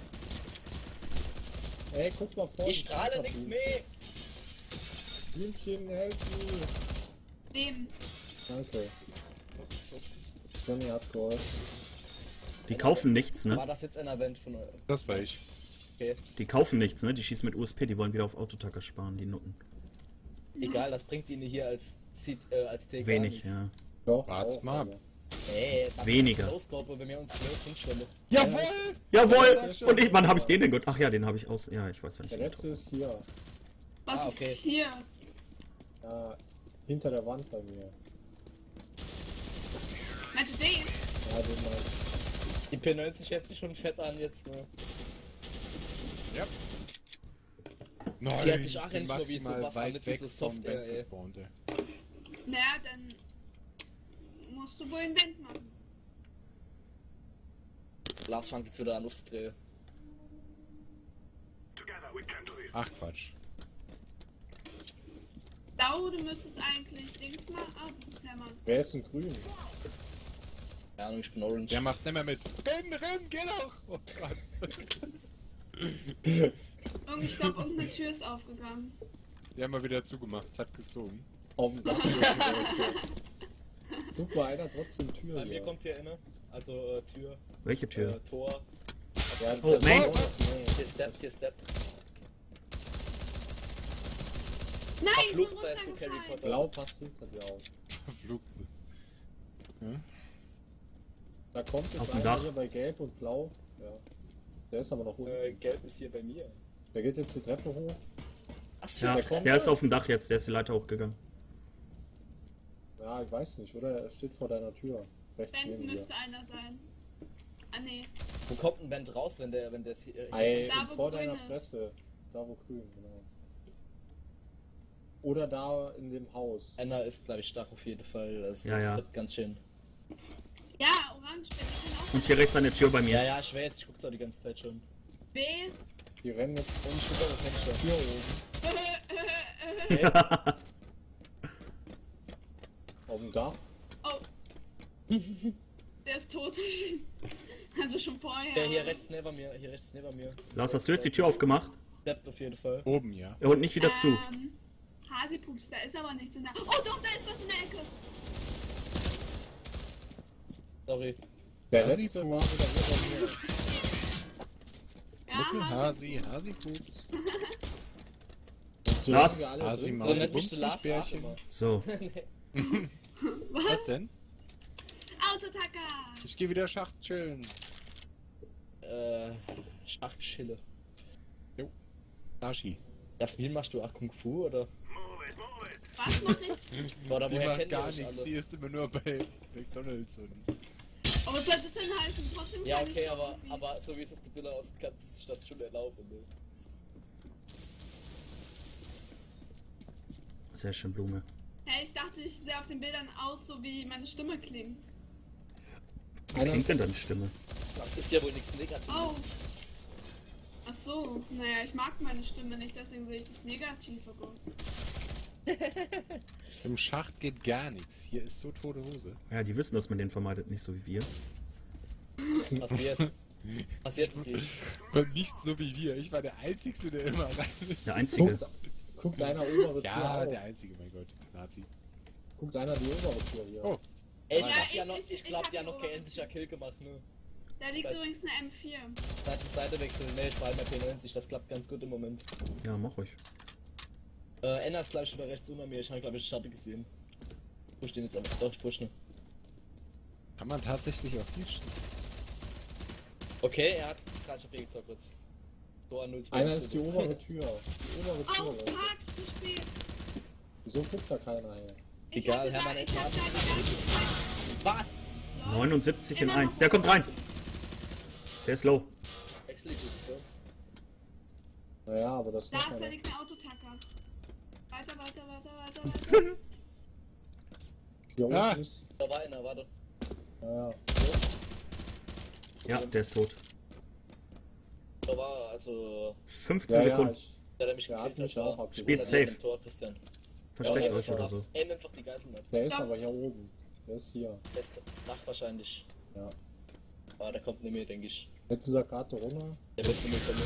Ey, guck mal vor. Ich strahle nichts mehr. Blümchen, help me. Wem? Danke. Johnny hat geholfen. Die kaufen nichts, War ne? das jetzt ein Event von euch? Das war ich. Okay. Die kaufen nichts, ne? Die schießen mit U S P, die wollen wieder auf Autotacker sparen, die Nutten. Egal, das bringt ihnen hier als Seed, äh, als T K Wenig, nichts. ja. Doch, Wart's auch, mal ab. aber- Ey, das Weniger. ist Ausgabe, wenn wir uns blöd hinstellen. Jawohl! Jawohl! Und ich, wann habe ich den denn gut? Ach ja, den habe ich aus. Ja, ich weiß, wenn ich Der den letzte getroffen ist hier. Was Ah, okay. ist hier? Ja, hinter der Wand bei mir. Meinst du den? Ja, den mal. Die P neunzig hört sich schon fett an jetzt, ne? Ja. Nein, Die hat sich auch ich bin endlich mal wie so maximal Waffe, weit nicht wie weg so vom Software, Band ey. gespawnt, ey. Naja, dann musst du wohl ein Band machen. Lars fängt jetzt wieder an auszudrehen. Ach Quatsch. Lau, du müsstest eigentlich Dings machen. Ah, das ist Hermann. Wer ist denn grün? Keine Ahnung, ich bin Orange. Der macht nicht mehr mit. Renn, renn, geh doch! Oh Gott. Irgend- Ich glaube, irgendeine Tür ist aufgegangen. Die haben wir wieder zugemacht, es hat gezogen. Auf dem Dach ist die Tür. Guck mal, einer trotzdem Tür Bei mir hier. kommt hier eine, also äh, Tür, Welche äh, Tür? Tor. Ja, Oh, das Main. ist Main. Hier steppt, hier steppt. Nein, ich bin Verflucht seist du, Harry runtergefallen. Potter. Blau passt hinter dir auf. Verflucht. Ja? Da kommt jetzt Auf dem einer Dach. hier bei Gelb und Blau. Ja. Der ist aber noch unten. Äh, Gelb ist hier bei mir. Der geht jetzt die Treppe hoch. Achso, Ja, der kommt. der ist auf dem Dach jetzt, der ist die Leiter hochgegangen. Ja, ich weiß nicht, oder? Er steht vor deiner Tür. Rechts Band neben dir. müsste einer sein. Ah, nee. Wo kommt ein Band raus, wenn der, wenn der hier. Ey, Da, wo vor grün deiner ist. Fresse. Da wo grün, genau. Oder da in dem Haus. Einer ist, glaube ich, stark auf jeden Fall. Das Ja, ist ja. ganz schön. Ja, orange, Band kann auch. Und hier rechts eine Tür bei Ja, mir. ja, ich weiß, ich guck da die ganze Zeit schon. B ist. Die rennen jetzt Und ich guck auf Fenster. Tür oben. Auf dem Dach. Oh. Der ist tot. Also schon vorher. Der hier rechts neben mir, hier rechts neben mir. Lars, hast du jetzt die Tür aufgemacht? Steppt auf jeden Fall. Oben, ja. Ja, und nicht wieder zu. Ähm, Hasipups, da ist aber nichts in der. Oh doch, da ist was in der Ecke. Sorry. Der Hasi letzte Pups. war wieder hier bei mir. Ja, Muckel, Hasi. Hasi, Hasi-Pups. Und so Lars. sind wir alle Hasi, drin. Maus. So Also nennt mich der Lars auch Bumsbärchen. immer. So. Was? Was denn? Autotacker. Ich gehe wieder Schacht chillen. Äh, Schachtschille. Dashi. Jasmin, machst du auch Kung Fu oder? Was mach ich? Oder Die woher macht kennt ihr gar euch nichts, alle? die ist immer nur bei McDonalds und... Aber was soll das denn heißen? Trotzdem Ja, kann ich okay, doch aber, irgendwie- aber so wie es auf der Bilder aussieht, kannst du das schon erlauben. Ne? Sehr schön, Blume. Hey, ich dachte, ich sehe auf den Bildern aus, so wie meine Stimme klingt. Wie klingt denn deine Stimme? Das ist ja wohl nichts Negatives. Oh. Ach so, naja, ich mag meine Stimme nicht, deswegen sehe ich das Negative gut. Im Schacht geht gar nichts. Hier ist so tote Hose. Ja, die wissen, dass man den vermeidet, nicht so wie wir. Passiert. Passiert wirklich. Und nicht so wie wir. Ich war der Einzige, der immer rein ist. Der Einzige. Guckt, guckt einer obere Tür Ja, auf. der Einzige, mein Gott. Nazi. Guckt einer die obere Tür hier. Oh. Ey, ich Ja, glaub, die ich- haben noch, ich- ich ich glaub, hab die haben die noch kein obere endlicher Kill gemacht, ne? Da liegt Das- übrigens eine M vier. Seite Seite wechseln, ne, ich behalte mein P neunzig, das klappt ganz gut im Moment. Ja, mach ruhig. Äh, Enna ist gleich wieder rechts unter mir, ich habe glaube ich Schatten gesehen. Ich push den jetzt einfach, doch, ich push ne. Kann man tatsächlich auf die stehen? Okay, er hat gerade schon gezockt kurz. Tor null zwei. Einer ist die obere Tür. Die obere Oh, Tür. Leute. fuck, zu spät. Wieso guckt da keiner her? Ich Egal, hatte Hermann, da, echt ich hab da hart. die ganze Zeit... Was? Lol. neunundsiebzig in Immer noch eins. Der kommt rein. oben. Der ist low. Wechsel die Position. Naja, aber das ist Da nicht ist, da mehr. liegt eine Autotacker. Weiter, weiter, weiter, weiter, weiter. Hier unten Ah. ist. Da war einer, warte. Naja. Ja, der ist tot. Da war also. fünfzehn Ja, ja, Sekunden. ich, Der, der mich der hat gekillt mich hat, auch war. abgeholt. Spielt Oder der safe. im Tor, Christian. Versteckt Ja, euch ja, oder ja. so. Aim einfach die Geiseln ab. Der ist Ja. aber hier oben. Der ist hier. Der ist Dach wahrscheinlich. Ja. Aber der kommt nicht mehr, denke ich. Jetzt ist er gerade runter. Der wird nicht mehr kommen.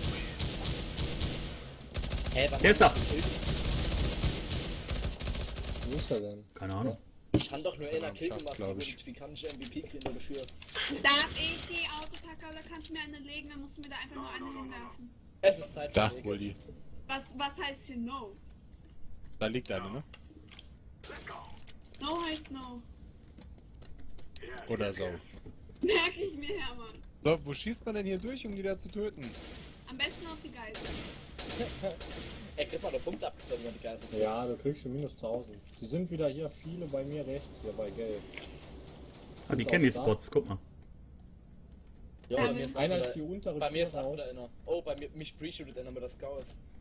Hä, was? Der ist da. Wo ist er denn? Keine Ahnung. Ich kann doch nur einer am Kill Schacht, gemacht, glaub und ich. wie kann ich M V P kriegen dafür? Darf ich die Autotacker oder kannst du mir eine legen? Dann musst du mir da einfach nur eine hinwerfen. Es ist Zeit für Da, Regel. hol die. Was, was heißt hier No? Da liegt eine, ne? No heißt No. Oder so. Merke ich mir, Hermann. So, wo schießt man denn hier durch, um die da zu töten? Am besten auf die Geisel. Er kriegt mal noch Punkte abgezogen, wenn die Geiseln. Ja, du kriegst schon minus tausend. Die sind wieder hier viele bei mir rechts, hier bei Gelb. Ah, die Und kennen die aufs Dach. Spots, guck mal. Ja, bei mir ist auch Einer wieder, ist die untere bei mir Tür ist auch raus. wieder einer. Oh, bei mir, mich pre-shootet einer mit der Scout.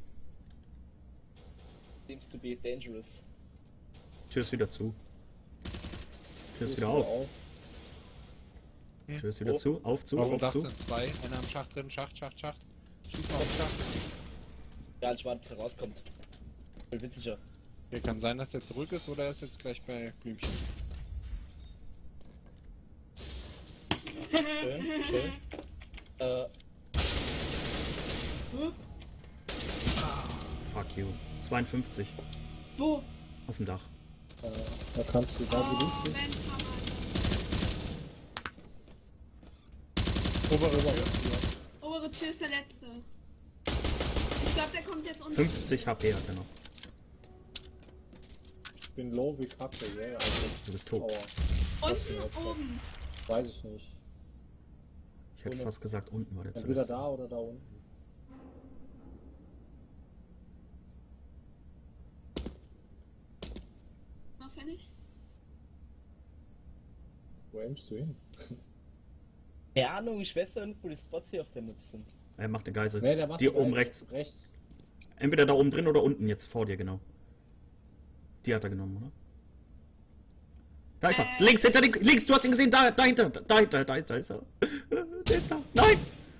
Seems to be dangerous. Tür ist wieder zu. Tür ist wieder Tür auf. Tür ist wieder Oh. zu. Auf, zu, Auf dem auf, Dach zu. sind zwei. Einer am Schacht drin. Schacht, Schacht, Schacht. Schieß mal auf den Schacht. Ja, ich warte, bis er rauskommt. Viel witziger. Okay, kann sein, dass der zurück ist oder er ist jetzt gleich bei Blümchen. Schön, schön. Äh, Fuck you. zweiundfünfzig. Wo? Auf dem Dach. Äh, da kannst du da Oh, die Licht. wenn Hammer. Obere Tür. Obere Tür ist der letzte. Ich glaube, der kommt jetzt unten. fünfzig H P hat er noch. Ich bin low wie Kacke, yeah, also Du bist tot. Aua. Unten, oben. Weiß ich nicht. Ich hätte fast gesagt, unten war der Entweder zuletzt. da oder da unten. Noch fertig? Wo aimst du hin? keine Ahnung, ich weiß ja nicht, wo die Spots hier auf der Map sind. Er macht eine Geisel. Nee, der macht die sogar oben rechts. Rechts. Entweder da oben drin oder unten, jetzt vor dir, genau. Die hat er genommen, oder? Da ist er. Äh. Links, hinter den. Links, du hast ihn gesehen. Da, dahinter. Dahinter, da, da ist er. Der ist da. Nein!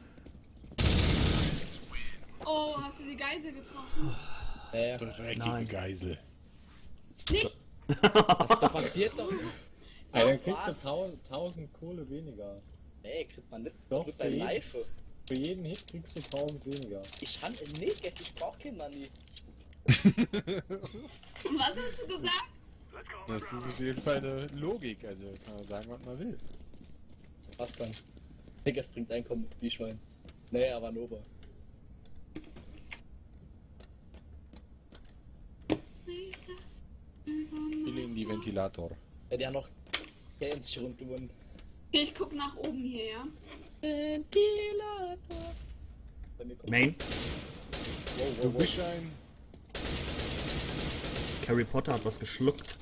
Oh, hast du die Geisel getroffen? Naja, Dreckige Nein. Geisel. Nicht? das, da passiert doch nicht. Ey, dann kriegst Was? du tausend, tausend Kohle weniger. Nee, kriegt man nicht. Doch, Doch, mit für deinem jeden. Life. Für jeden Hit kriegst du tausend weniger. Ich kann nee, Geld, ich brauch kein Money. Was hast du gesagt? Das ist auf jeden Fall eine Logik, also kann man sagen, was man will. Was dann? Digga bringt Einkommen wie Schwein. Nee, aber Nova. Viele in die Ventilator. Ja, die haben noch Geld in sich rund gewonnen. Okay, ich guck nach oben hier, ja? Ventilator. Bei mir kommt Main. was. Wow, Du wow, bist wow. ein. Harry Potter hat was geschluckt.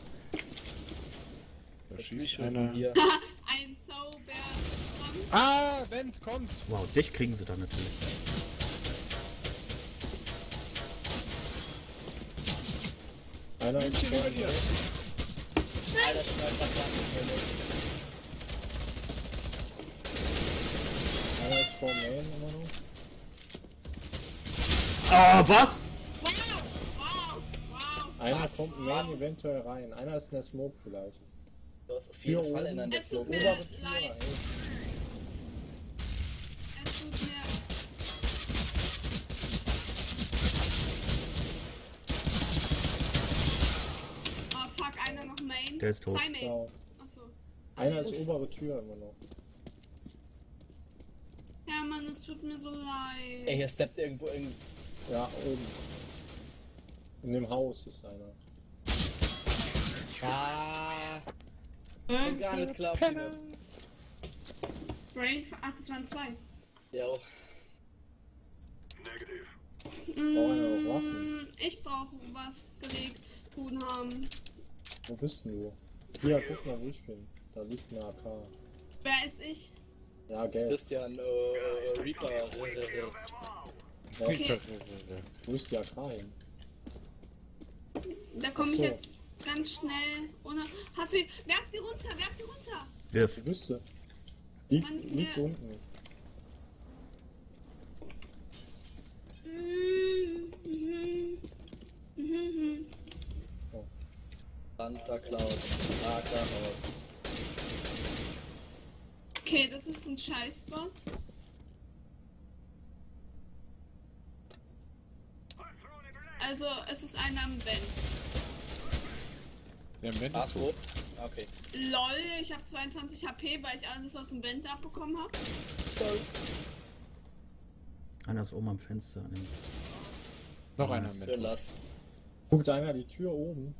Da Ich schießt schon einer. hier. Ein Zauber. Ah, Vent, kommt! Wow, dich kriegen sie dann natürlich. Einer ist Blümchen vor über dir! Alter, schnell verdammt. Einer ist vor Main immer noch. Ah, was? Wow, wow, wow. Einer Was? kommt Main Was? eventuell rein. Einer ist in der Smoke vielleicht. Du hast auf jeden Hier Fall oben. in der Es tut Smoke. mir Obere Tür, leid. ey. tut mir... Oh fuck, einer noch Main. Der ist tot. Zwei Main. Genau. Achso. Einer ist obere Tür immer noch. Ja, Mann, es tut mir so leid. Ey, hier steppt irgendwo in. Ja, oben. In dem Haus ist einer. Ah. Und gar nicht klar. Junge. Brain, ach, das waren zwei. Ja, auch. einer noch Waffen? Mm, ich brauche was gelegt, tun haben. Wo bist denn du? Hier, guck mal, wo ich bin. Da liegt eine A K. Wer ist ich? Ja, gelb. Christian, äh, Reaper. Äh, äh, Ja, Okay. wo ist die A K hin? Da komme Ach ich so. jetzt ganz schnell ohne. Hast du. Werf sie runter, werf sie runter! Wirf. Wo bist du? Liegt, Mann, ist liegt mir- unten. Mhm, mhm, mhm. Santa Claus. Krankenhaus. Okay, das ist ein Scheißbot. Also, es ist einer am Vent. Der Mensch Ach ist so. tot. Okay. Lol, ich habe zweiundzwanzig H P, weil ich alles aus dem Vent abbekommen habe. Einer ist oben am Fenster. Noch einer Nice. mit. Schön lass. Guckt einer die Tür oben.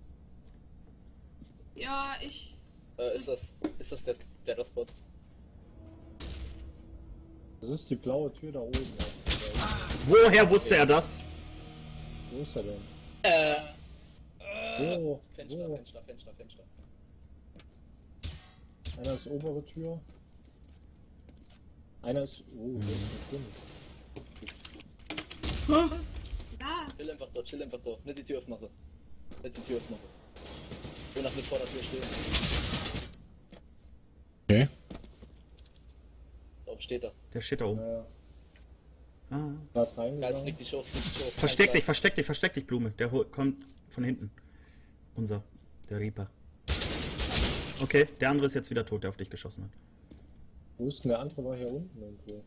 Ja, ich. Äh, ist das. Ist das der, der das Bot? Das ist die blaue Tür da oben. Woher wusste er das? Wo ist er denn? Äh. Wo? Fenster, Wo? Fenster, Fenster, Fenster. Einer ist obere Tür. Einer ist. Oh, das ist ein Kind. Das. Chill einfach dort, chill einfach dort. Nicht die Tür aufmachen. Nicht die Tür aufmachen. Nur nach mit vor der Tür stehen. Okay. Da steht er. Der steht da oben. Naja, Ah. grad Geil, reingegangen. sneak dich hoch, sneak dich hoch. Versteck Kein dich, versteck dich, versteck dich, Blume. Der hol- kommt von hinten. Unser. Der Reaper. Okay, der andere ist jetzt wieder tot, der auf dich geschossen hat. Wo ist denn der andere? War hier unten irgendwo.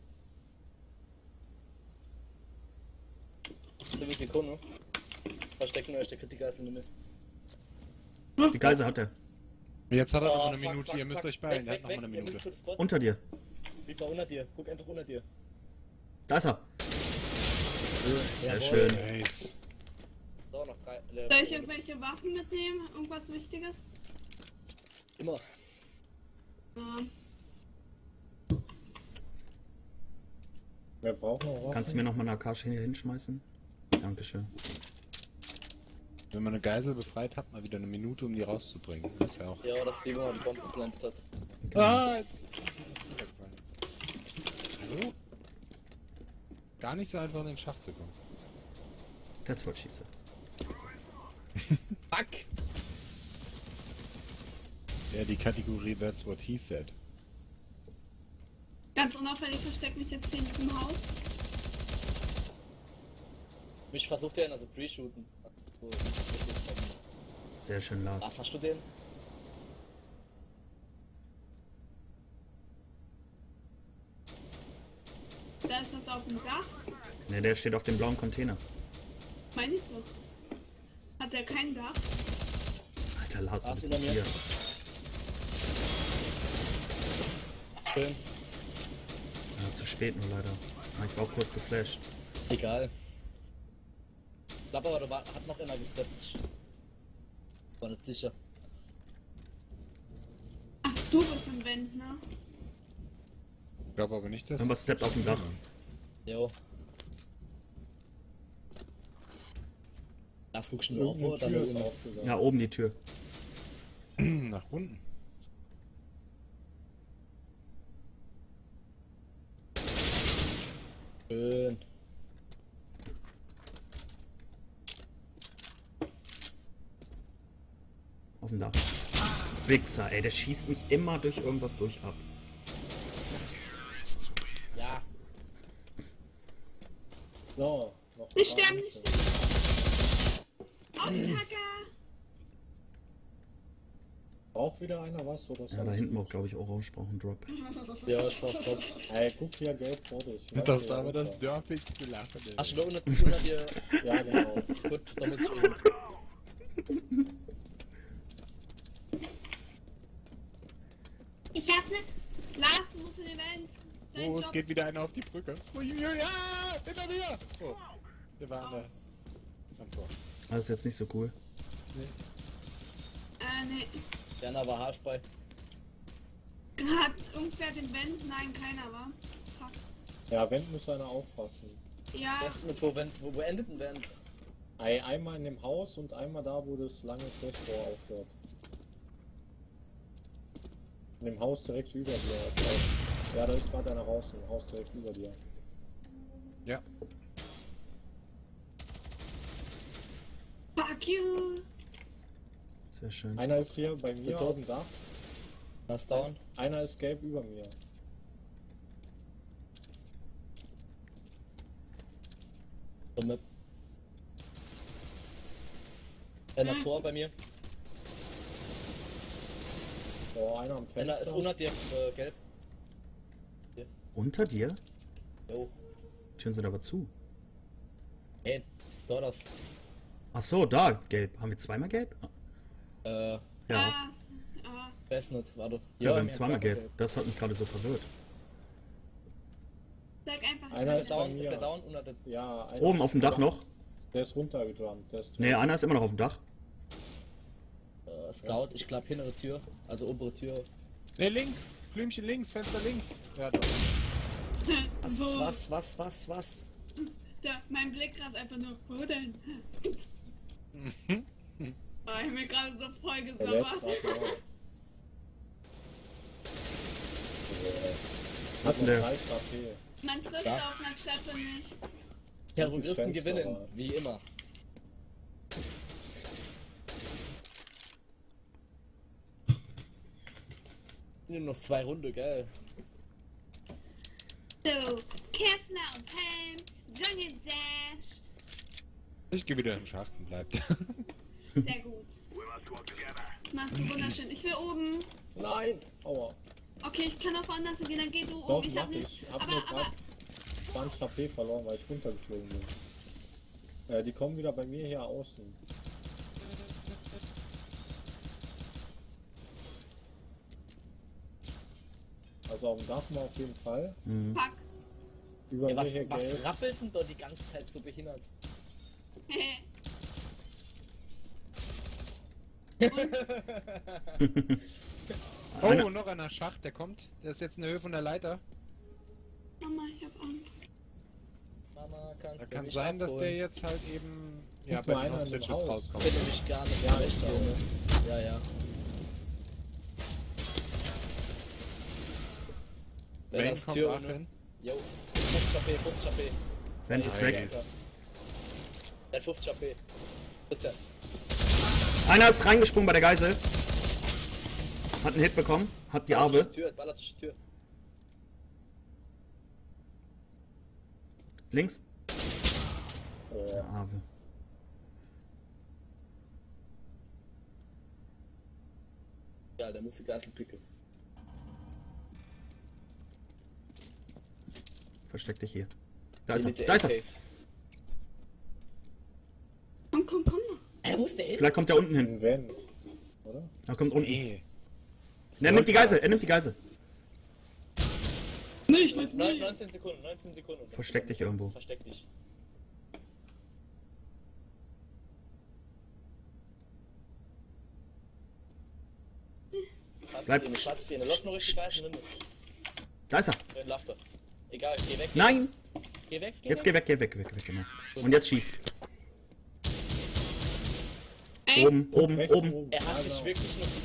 Schlag. Sekunde. Verstecken euch, der kriegt die Geißel nicht mit. Die Geise hat er. Jetzt hat er noch Oh, eine fuck, Minute, fuck, ihr müsst fuck. euch beeilen, Weg, er hat weg, noch mal eine weg, ihr müsst Minute. zu des Bots. Unter dir. Reaper unter dir. Guck einfach unter dir. Da ist er. Sehr Jawohl. schön. Nice. So, noch drei. Soll ich irgendwelche Waffen mitnehmen? Irgendwas Wichtiges? Immer. Ja. Wer braucht noch Waffen? Kannst du mir noch mal eine A K hier hinschmeißen? Dankeschön. Wenn man eine Geisel befreit hat, mal wieder eine Minute, um die rauszubringen. Das ist ja auch. Ja, das Leben mal die Bombe geplantet hat. Ah, jetzt. Hallo? Gar nicht so einfach in den Schacht zu kommen. That's what she said. Fuck! Ja, die Kategorie That's what he said. Ganz unauffällig versteckt mich jetzt hier in diesem Haus. Mich versucht er in also pre-shooten. So, Sehr schön, was Lars. hast du denn? Da ist was auf dem Dach. Ne, der steht auf dem blauen Container. Meine ich doch. Hat der kein Dach? Alter, Lars, du Lars bist hinter nicht mir. hier. Schön. Ja, zu spät nur leider. Ah, ich war auch kurz geflasht. Egal. Ich glaube aber, da war, hat noch einer gesteppt. War nicht sicher. Ach, du bist im Vent, ne? Ich glaube aber nicht, dass. Irgendwas steppt auf dem Dach. Jo. Das guckst du nur auf, Irgendeine oder? Dann Tür ist nur aufgegangen. Ja, oben die Tür. Nach unten. schön. Auf dem Dach. Wichser, ey, der schießt mich immer durch irgendwas durch ab. Ja. So, noch Nicht drei sterben, nicht Menschen. sterben. Auftacker! Braucht wieder einer was? Oder ist Ja, da alles hinten gut? auch, glaube ich, Orange brauchen Drop. Ja, ich brauch top. Ey, guck hier gelb vor dich. Das Läuft ist hier aber das runter. dörfigste Lachen. ey. Hast du da unter, unter dir... Ja, genau. Gut, da muss ich eben... Ich hab ne. Lars, du musst in den Event. Dein Oh, es Job. geht wieder einer auf die Brücke. Uiuiui, ja, hinter mir! Oh, wir waren da. Am Tor. Das ist jetzt nicht so cool. Äh, nee. Jana war halfbei. Hat irgendwer den Vent? Nein, keiner war. Fuck. Ja, wenn muss einer aufpassen. Ja, Das ist nicht, wo, Vent- wo, wo endet ein Vent? Ey, einmal in dem Haus und einmal da, wo das lange Flashrohr aufhört. In dem Haus direkt über dir. Ist auch, ja, da ist gerade einer raus, im Haus direkt über dir. Ja. fuck you. Sehr schön. Einer ist hier bei Ist mir der auf tot? dem Dach. Was down? Einer ist gelb über mir. So mit. Einer Tor bei mir. Oh, einer am Fenster. Einer ist unter dir, äh, gelb. Unter dir? Jo. Türen sind aber zu. Hey, da das. Ach so, da, gelb. Haben wir zweimal gelb? Ah, Äh, Ja, Ah, s- ah. weiß nicht, warte. ja, wir haben jetzt zweimal gelb. Das hat mich gerade so verwirrt. Sag einfach. Einer Ist ist der bei down? mir. Ist der down? Unter der... Ja, einer Oben ist auf dem Dach noch? Der ist runtergejumpt. Der ist tot. Nee, einer ist immer noch auf dem Dach. Äh, Scout, ich glaube hintere Tür, also obere Tür. Ne, links! Blümchen links, Fenster links! Ja, doch. Was, Wo? was, was, was, was? Da, mein Blick gerade einfach nur. Wo denn? Mhm. Oh, ich hab mir gerade so voll Der lädt gesabbert. grad noch. Was Hat denn noch der? drei H P. Man trifft Ja. auf einer Treppe nichts. Terroristen Fenster gewinnen, war. wie immer. Nur noch zwei Runden, geil. So, Kevner und Helm, Jungle dasht. Ich gehe wieder in den Schacht und bleibt. Sehr gut. Machst du wunderschön. Ich will oben. Nein! Aua. Okay, ich kann auch woanders gehen, dann geh du Doch, oben. Ich mach hab nicht. ich. Hab Aber, nur grad aber. zwanzig H P verloren, weil ich runtergeflogen bin. Äh, die kommen wieder bei mir hier außen. Also auf dem Dach mal auf jeden Fall. Mhm. Fuck. Über Ey, mir was, hier was gelb. rappelt denn da die ganze Zeit so behindert? Oh, Einer- noch einer Schacht, der kommt. Der ist jetzt in der Höhe von der Leiter. Mama, ich hab Angst. Mama, kannst Da du kann mich sein, dass der abholen? jetzt halt eben ja, Guck bei mal, den einer in dem Hostages Haus. rauskommt. Ich bin nämlich gar nicht Ja, schlecht, ich Junge. Ja, ja. Wenn Rain das kommt Tür auch ohne... hin. Jo, fünfzig H P, fünfzig H P. Vent ist weg. Nice. Er hat fünfzig H P. Ist der? Einer ist reingesprungen bei der Geisel. Hat einen Hit bekommen. Hat die Ballert durch Arbe. die Tür, ballert durch die Tür. Links. Oh, Der Arbe. Ja, der muss die Geisel picken. Versteck dich hier. Da ist er. Mit der Da ist er. A K. Komm, komm, komm noch. Hä, wo ist der hin? Vielleicht kommt er unten hin. ein Van. Oder? Er kommt unten. Nee. Er nimmt die Geisel. Er nimmt die Geisel. Nicht mit Neun- mir. neunzehn Sekunden, neunzehn Sekunden. Versteck dich irgendwo. Versteck dich. Bleib- Bleib. Schwarze Fähne, lass nur richtig Geisel drin. Da ist er. Dann lauft er. Egal, geh weg. Geh Nein! Weg. Geh weg, geh Jetzt geh weg, geh weg, weg, weg, genau. Und jetzt schieß. Ey, Oben, oben, Rechts oben. Er hat Ja, sich genau. wirklich noch...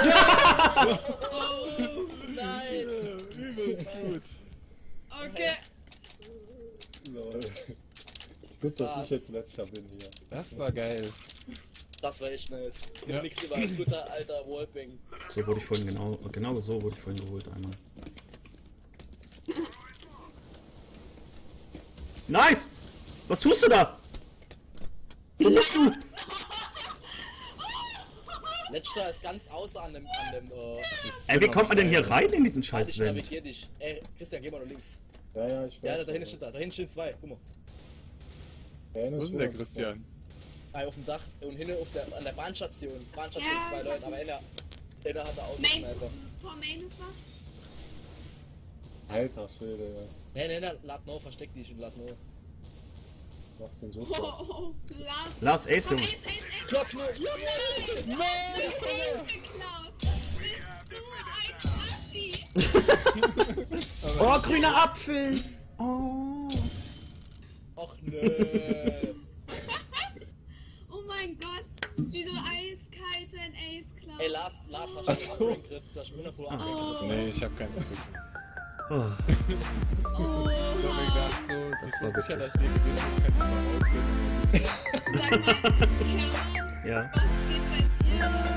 oh, Nice! Übelst gut. okay. Lol. Gut, dass Was? ich jetzt letzter bin hier. Das war geil. Das war echt nice. Es gibt Ja. nichts über ein guter alter Wallbang. So wurde ich vorhin genau, genau so wurde ich vorhin geholt einmal. Nice! Was tust du da? Wo bist du? Letzter ist ganz außer an dem, an dem, äh... Ey, wie kommt man denn hier rein in diesen Halt, scheiß ich Vent? navigier dich. Ey, Christian, geh mal nach links. Ja, ja, ich weiß. Ja, da, da hinten steht da. Da hinten stehen zwei. Guck mal. Ja, Wo ist denn der Christian? Ah, auf dem Dach und hinten auf der, an der Bahnstation. Bahnstation Ja, zwei ich Leute, hab- aber einer, einer hat der Main, Autosniper. vor Main ist was? Alter Schwede, ja. Nee, nee, nee, lad no, versteck dich und lad no. Mach den so Oh, klar. oh, oh, Lars. Lars, Ace, Komm, Junge. Ace, Ace, Ace. Glock no! Nein! Nein! Geklaut! Bist du ein Assi? Oh, grüner Apfel! Oh. Och nö! Oh mein Gott, wie du eiskalte in Ace klaust. Ey, Lars, Lars, hast du Ach einen so. Upgrade-Crit? Du hast hundert Pro Upgrade. Oh, Nee, ich hab keins gekriegt. Oh. oh, Ich hab mir gedacht, so, es Das ist war so sicher, witzig. dass ich den gewinne, kann ich mal ausgehen. Sag mal, Hermann, Ja. was geht bei dir?